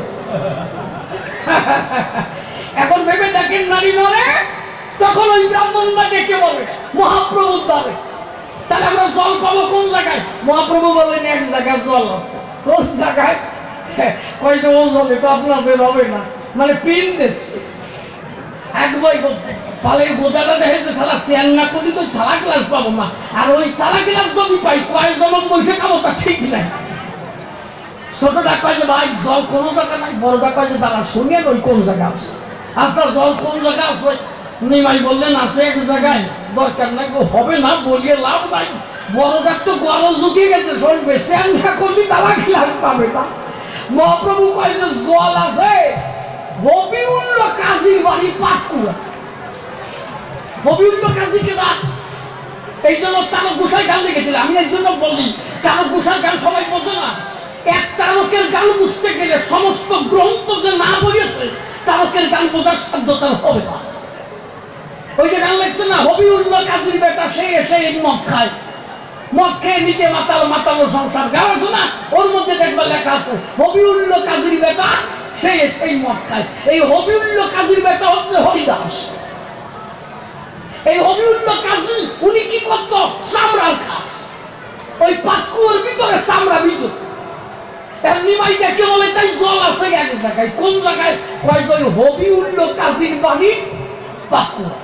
এখন ভেবে দেখেন নারী নরে, তখন ওই ব্রাহ্মণরা ডেকে বলে মহাপ্রভুর দ্বারে, তাহলে আমরা জল পাবো কোন জায়গায়? মহাপ্রভু বললেন এক জায়গায় জল আছে। কোন জায়গায়? কয়েছে ও জলে তো আপনাদের হবে না, মানে পিন দিচ্ছে এক বই পালের গোদাটা দেখেছে সারা শেয়ার না করি তো থালা গ্লাস পাবো না, আর ওই থালা গ্লাস যদি পাই কয় জনম বসে খাবো তা ঠিক নাই। ছোটটা কয় যে ভাই জল কোনো জায়গা নাই, বড়টা কয় যে দাঁড়া শুনিয়ে ওই কোন জায়গা আছে। আচ্ছা জল কোন জায়গা আছে? নিমাই বললেন আছে এক জায়গায়, দরকার নাই, হবে না বলিয়ে লাভ নাই, বড়টার তো গরজ উঠে গেছে, শুনবে স্যান্ডা করবি তারা খিলাস পাবে না। মহাপ্রভু কয় যে জল আছে হবিউল্লাহ কাজীর বাড়ি পাটকুড়া। হবিউল্লাহ কাজী কেনা, এই জন্য তারক গোসাই গান লিখেছিল। আমি এই জন্য বলি তারক গোসাই গান সবাই বোঝে না। এক তারকের গান বুঝতে গেলে সমস্ত গ্রন্থ যে না বলেছে তারকের গান বোঝার সাধ্য তার হবে না। ওই যে গান লেখছে না, হবিউল্লাহ কাজীর বেটা সে এসে এই মদ খায়, মদ খেয়ে নিতে মাতাল মাতালো সংসার, গান আছে না, ওর মধ্যে দেখবা লেখা আছে হবিউল্লাহ কাজীর বেটা সে এসে এই মদ খায়। এই হবিউল্লাহ কাজীর বেটা হচ্ছে হরিদাস। এই হবিউল্লাহ কাজী উনি কি করত, চামড়ার খাস, ওই পাতকুয়ার ভিতরে চামড়া বিজু। নিমাই দেখে বলে তাই জল আছে এক জায়গায়, কোন জায়গায়, কয়েকজন হবিউল্লাহ কাজীর বাড়ি পাতকুয়া।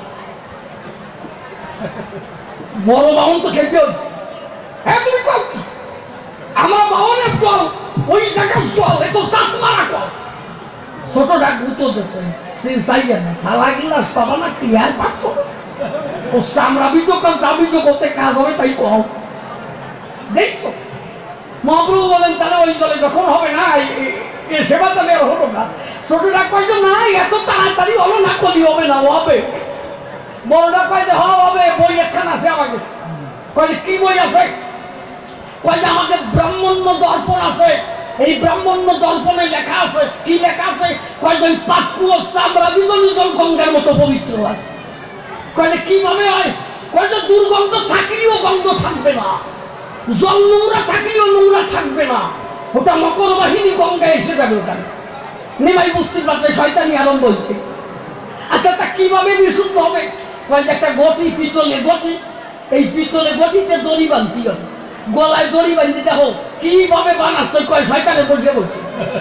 বড় বাহন তো খেপে হচ্ছে, হ্যাঁ তুমি কও কি, আমার বাহনের দল ওই জায়গায় জল, এ তো সাত মারা কর। ছোট ডাক গুতো দেশে সে চাইবে না, থালা গিলাস পাবা না, টিয়ার পাচ্ছ ও চামড়া বিজো কাজ যা বিজো করতে কাজ হবে তাই কম দেখছো। মহাপ্রভু বলেন তাহলে ওই জলে যখন হবে না এ সেবা তাহলে আর হলো না। ছোটটা কয় যে না এত তাড়াতাড়ি হলো না, কলি হবে না, হবে। বড়টা কয় যে হবে, বই একখান আছে আমাকে। কয় যে কি বই আছে, কয় যে আমাকে ব্রাহ্মণ্য দর্পণ আছে, এই ব্রাহ্মণ্য দর্পণে লেখা আছে। কি লেখা আছে, কয় যে পাতকুয়ার চামড়া বিজল জল গঙ্গার মতো পবিত্র হয়। কয় যে কিভাবে হয়, কয় যে দুর্গন্ধ থাকলেও গন্ধ থাকবে না, জল নোংরা থাকলেও নোংরা থাকবে না, ওটা মকর বাহিনী গঙ্গায় এসে যাবে ওখানে। নিমাই বুঝতে পারছে শয়তানি আরম্ভ হয়েছে। আচ্ছা তা কিভাবে বিশুদ্ধ হবে, কয় যে একটা গটি, পিতলে গটি, এই পিতলে গটিতে দড়ি বাঁধতে হবে, গলায় দড়ি বাঁধতে। দেখো কিভাবে বানাচ্ছে, কয় শয়তানে বসে বলছে।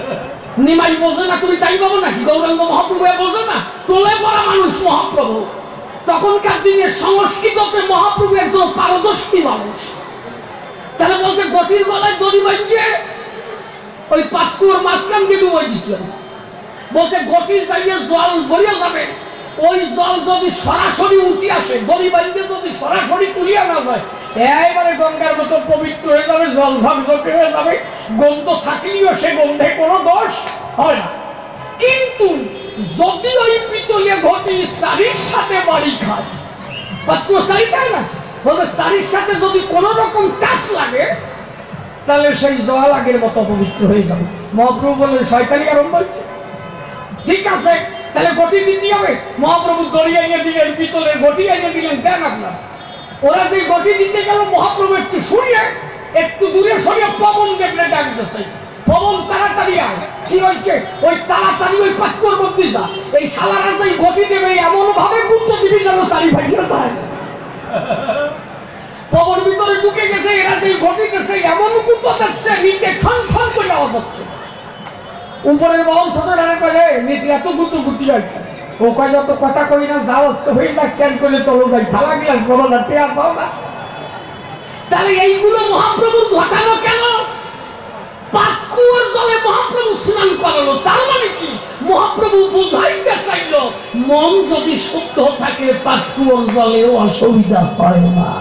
নিমাই বোঝে না, তুমি তাই পাবো নাকি, গৌরাঙ্গ মহাপ্রভু বোঝে না, তোলে পড়া মানুষ মহাপ্রভু। তখনকার দিনে সংস্কৃততে মহাপ্রভু একজন পারদর্শী মানুষ। তাহলে বলছে গটির গলায় দড়ি বাঁধিয়ে ওই পাতকুয়ার মাঝখান দিয়ে ডুবাই দিতে হবে। বলছে গটি চাইয়ে জল বেরিয়ে যাবে, ওই জল যদি সরাসরি উঠে আসে, দড়ি বাঁধিয়ে যদি সরাসরি তুলিয়া না যায়, এইবারে গঙ্গার মতো পবিত্র হয়ে যাবে, জল ঝকঝকে হয়ে যাবে, গন্ধ থাকলেও সে গন্ধে কোনো দোষ হয় না। কিন্তু যদি ওই পিতলে ঘটি শাড়ির সাথে বাড়ি খায়, পাতকুয়া শাড়ি খায় না, বলতে শাড়ির সাথে যদি কোন রকম টাচ লাগে তাহলে সেই জল আগের মতো পবিত্র হয়ে যাবে। মহাপ্রভু বললেন শয়তানি আরম্ভ হয়েছে। ঠিক আছে তাহলে গটি দিতে হবে। মহাপ্রভু দড়ি এনে দিলেন, পিতলের গটি এনে দিলেন, দেন আপনার। ওরা যে গটি দিতে গেল, মহাপ্রভু একটু শুনিয়ে একটু দূরে সরিয়ে পবন দেখলে ডাকতেছে, পবন তাড়াতাড়ি আয়। কি হচ্ছে, ওই তাড়াতাড়ি ওই পাতকুয়ার মধ্যে যা, এই শালারা যে গটি দেবে এমন ভাবে গুরুত্ব দিবি যেন শাড়ি ভাটিয়ে যায়। পবন ভিতরে ঢুকে গেছে, এরা যে ঘটি গেছে এমন গুরুত্ব দিচ্ছে, নিচে ঠন ঠন করে আওয়াজ হচ্ছে। উপরের বাহন ছোট ডানে কয়ে নিচে এত গুরুত্ব গুটি হয়, ও কয় যত কথা কই না যাও হয়ে যাক, স্যান করে চলো যাই, থালা গিলাস বলো না, টেয়ার পাও না। তাহলে এইগুলো মহাপ্রভুর ঘটানো কেন, পাতকুয়ার জলে মহাপ্রভু স্নান করালো। তার মানে কি, মহাপ্রভু বুঝাইতে চাইল মন যদি শুদ্ধ থাকে পাতকুয়ার জলেও অসুবিধা হয় না।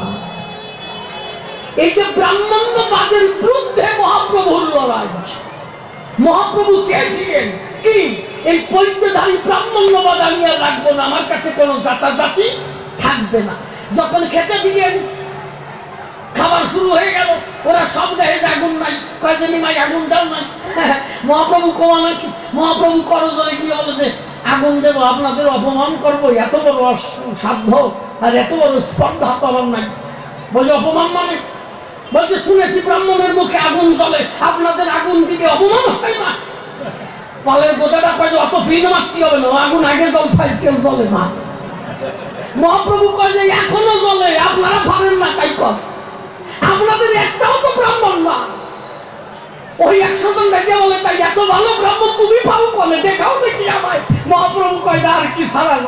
এই যে ব্রাহ্মণ্যবাদের বিরুদ্ধে মহাপ্রভুর লড়াই, মহাপ্রভু চেয়েছিলেন কি, এই পৈত্যধারী ব্রাহ্মণ্যবাদ আমি আর রাখবো না, আমার কাছে কোনো জাতাজাতি থাকবে না। যখন খেতে দিলেন, খাবার শুরু হয়ে গেল, ওরা সব দেখে যে আগুন নাই, কয়েকজন নিমাই আগুন দাও নাই। মহাপ্রভু কমা নাকি, মহাপ্রভু করজলে গিয়ে বলে যে আগুন দেবো, আপনাদের অপমান করবো, এত বড় সাধ্য আর এত বড় স্পর্ধা করার নাই। বলছে অপমান মানে, বলছে শুনেছি ব্রাহ্মণের মুখে আগুন জ্বলে, আপনাদের আগুন দিকে অপমান হয় না। পালের গোটাটা কয়ে অত ভিন মারতে হবে না, আগুন আগে জ্বলতে কেউ জ্বলে না। মহাপ্রভু কয় যে এখনো জ্বলে, আপনারা পারেন না তাই কর, আপনাদের একটাও তো ব্রাহ্মণ না। ওই একশো জন দেখে বলে তাই এত ভালো ব্রাহ্মণ তুমি পাও কলে, দেখাও দেখি আমায়। মহাপ্রভু কয় আর কি ছাড়া যায়,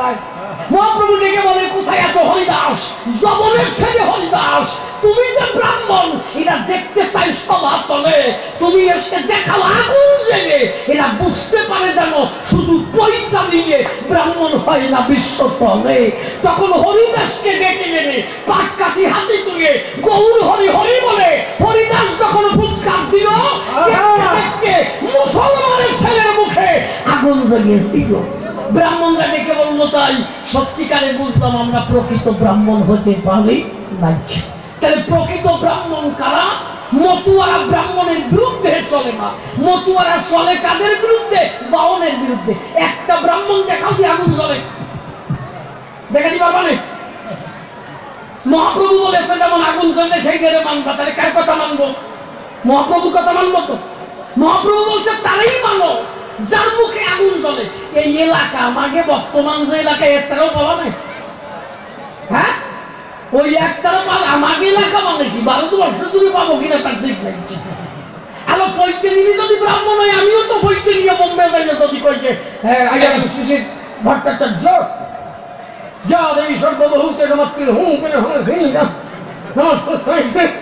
মহাপ্রভু ডেকে বলে, কোথায় আছো হরিদাস? জবনের ছেলে হরিদাস, তুমি যে ব্রাহ্মণ এরা দেখতে চাই সভা তলে, তুমি এসে দেখাও আগুন জেগে, এরা বুঝতে পারে যেন শুধু পৈতা নিয়ে ব্রাহ্মণ হয় না বিশ্ব তলে। তখন হরিদাসকে ডেকে এনে পাটকাঠি হাতে তুলে গৌর হরি হরি বলে হরিদাস যখন ফুৎকার দিল, দেখতে দেখতে মুসলমানের ছেলের মুখে আগুন জ্বলিয়েছিল। ব্রাহ্মণরা ডেকে বলল, তাই সত্যিকারে বুঝলাম আমরা প্রকৃত ব্রাহ্মণ হতে পারি না। তাহলে প্রকৃত ব্রাহ্মণ কারা? মতুয়ারা ব্রাহ্মণের বিরুদ্ধে চলে না, মতুয়ারা চলে কাদের বিরুদ্ধে? বাউনের বিরুদ্ধে। একটা ব্রাহ্মণ দেখাও দিয়ে আগুন জ্বলে, দেখা দিবা মানে মহাপ্রভু বলেছে যেমন আগুন জ্বললে সেই গেলে মানবা, তাহলে কার কথা মানবো? মহাপ্রভু কথা মানবো তো? মহাপ্রভু বলছে তারাই মানো যার মুখে আগুন জ্বলে। এই এলাকা আমাকে বর্তমান যে এলাকায় একটারও পাওয়া নাই, হ্যাঁ ওই একটারও পাল আমাকে এলাকা মানে কি ভারতবর্ষ জুড়ে পাবো কিনা তার ঠিক লাগছে। আলো পৈতে নিলে যদি ব্রাহ্মণ হয়, আমিও তো পৈতে নিয়ে বোম্বে যাই যদি কইছে হ্যাঁ শিশির ভট্টাচার্য যা দেবী সর্ববহুতে নমস্কার হুঁ করে নমস্কার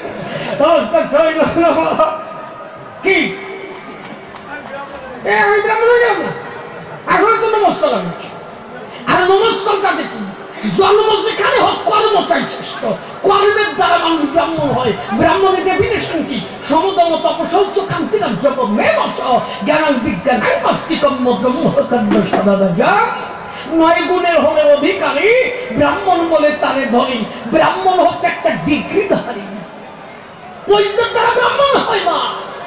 নমস্কার কি আমি ব্রাহ্মণ হয়ে গেলাম না, আসলে তো নমস্কার লাগছে। আর নমস্কার কাকে কি? জন্ম যেখানে হোক কর্ম চাই শ্রেষ্ঠ, কর্মের দ্বারা মানুষ ব্রাহ্মণ হয়। ব্রাহ্মণের ডেফিনেশন কি? সমদম তপশৌচ কান্তিরাজ্য মেমচ জ্ঞান বিজ্ঞান আস্তিকম ব্রহ্ম কর্ম সদাদা। নয় গুণের হলে অধিকারী ব্রাহ্মণ বলে তারে ধরি। ব্রাহ্মণ হচ্ছে একটা ডিগ্রিধারী, পৈতের দ্বারা ব্রাহ্মণ হয় না।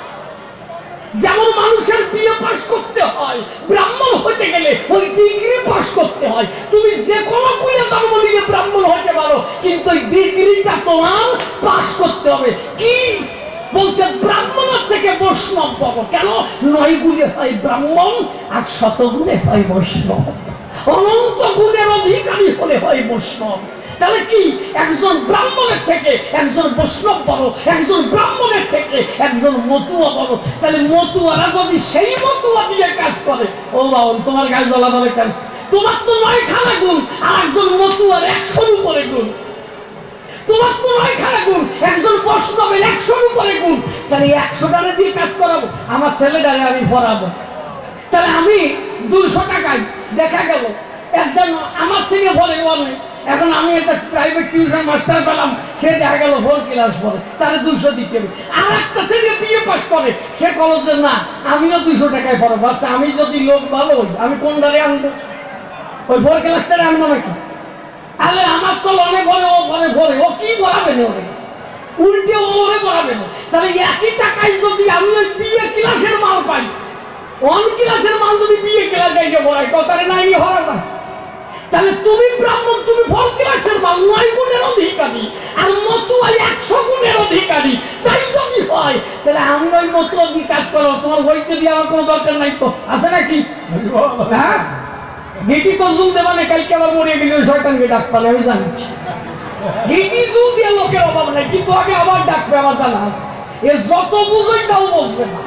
যেমন মানুষের বিয়ে পাস করতে হয়, ব্রাহ্মণ হতে গেলে ওই ডিগ্রি পাস করতে হয়। তুমি যে কোনো কুলে জন্ম নিয়ে ব্রাহ্মণ হতে পারো, কিন্তু ওই ডিগ্রিটা তোমার পাস করতে হবে। কি বলছে? ব্রাহ্মণের থেকে বৈষ্ণব পাবো। কেন? নয় গুণে হয় ব্রাহ্মণ আর শত গুণে হয় বৈষ্ণব। অনন্ত গুণের অধিকারী হলে হয় বৈষ্ণব। তাহলে কি একজন ব্রাহ্মণের থেকে একজন বৈষ্ণব বড়, একজন ব্রাহ্মণের থেকে একজন মতুয়া বড়। তাহলে মতুয়ারা যদি সেই মতুয়া দিয়ে কাজ করে, ও বাবন তোমার গায়ে জ্বলাভাবে কাজ, তোমার তো নয় খানা গুণ আর একজন মতুয়ার একশোর উপরে গুণ। তোমার তো নয় খানা গুণ, একজন বৈষ্ণবের একশোর উপরে গুণ। তাহলে একশো টাকা দিয়ে কাজ করাবো, আমার ছেলেটারে আমি পড়াবো। তাহলে আমি দুশো টাকায় দেখা গেল একজন আমার ছেলে বলে অনেক, এখন আমি একটা প্রাইভেট টিউশন মাস্টার পেলাম, সে দেখা গেল ফোর ক্লাস পড়ে, তাহলে দুশো দিতে হবে। আর একটা ছেলে বিয়ে পাস করে, সে কলেজে না আমিও দুশো টাকায় পড়াবো। আচ্ছা আমি যদি লোক ভালো হই, আমি কোন দাঁড়ে আনবো? ওই ফোর ক্লাসটারে আনবো নাকি? আরে আমার চল অনেক বলে, ও বলে ভরে, ও কি পড়াবে না? ওরে উল্টে ও ওরে পড়াবে না। তাহলে একই টাকায় যদি আমি ওই বিয়ে ক্লাসের মাল পাই, ওয়ান ক্লাসের মাল যদি বিয়ে ক্লাসে এসে পড়াই, কথারে নাই হওয়া যায়। তাহলে তুমি ব্রাহ্মণ, তুমি ফোর ক্লাসের মাল, নয় গুণের অধিকারী, আর মতুয়া একশো গুণের অধিকারী। তাই যদি হয় তাহলে আমি ওই মতুয়া দিয়ে কাজ করবো, তোমার বইতে দিয়ে আমার কোনো দরকার নাই তো, আছে নাকি? হ্যাঁ গেটি তো জুল দেবা না, কালকে আবার মরিয়ে গেলে শয়তানকে ডাক পালে আমি জানি। গেটি জুল দিয়ে লোকের অভাব নাই, কিন্তু আগে আবার ডাকবে আমার জানা আছে। এ যত বুঝোই তাও বসবে না।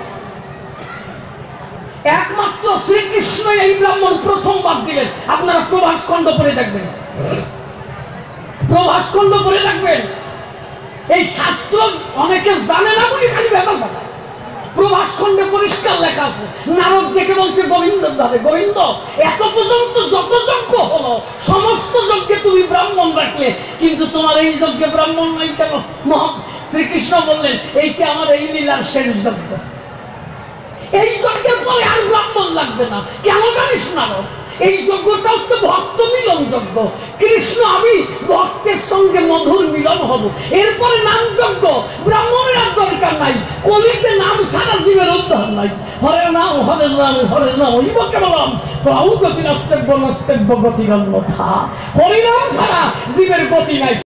একমাত্র শ্রীকৃষ্ণ এই ব্রাহ্মণ প্রথমবার দিলেন। আপনারা প্রভাস খণ্ড পড়ে থাকবেন, প্রভাস খণ্ড পড়ে থাকবেন। এই শাস্ত্র অনেকে জানে না বলে খালি ভেজাল পাবে। প্রভাস খণ্ডে পরিষ্কার লেখা আছে। নারদ দেখে বলছে গোবিন্দ দাবে, গোবিন্দ এত পর্যন্ত যত যজ্ঞ হলো সমস্ত যজ্ঞে তুমি ব্রাহ্মণ রাখলে, কিন্তু তোমার এই যজ্ঞে ব্রাহ্মণ নাই কেন? মহা শ্রীকৃষ্ণ বললেন এইটা আমার এই লীলার শেষ যজ্ঞ, এই যজ্ঞের পরে আর ব্রাহ্মণ লাগবে না। কেন জানিস নারদ? এই যজ্ঞটা হচ্ছে ভক্ত মিলন যজ্ঞ। কৃষ্ণ আমি ভক্তের সঙ্গে মধুর মিলন হব, এরপরে নাম যজ্ঞ। ব্রাহ্মণের আর দরকার নাই, কলিতে নাম সারা জীবের উদ্ধার নাই। হরের নাম হরের নাম হরের নাম হইব কেবলম, প্রভু গতি নাস্তেব্য নাস্তেব্য গতি অন্যথা। হরিনাম ছাড়া জীবের গতি নাই।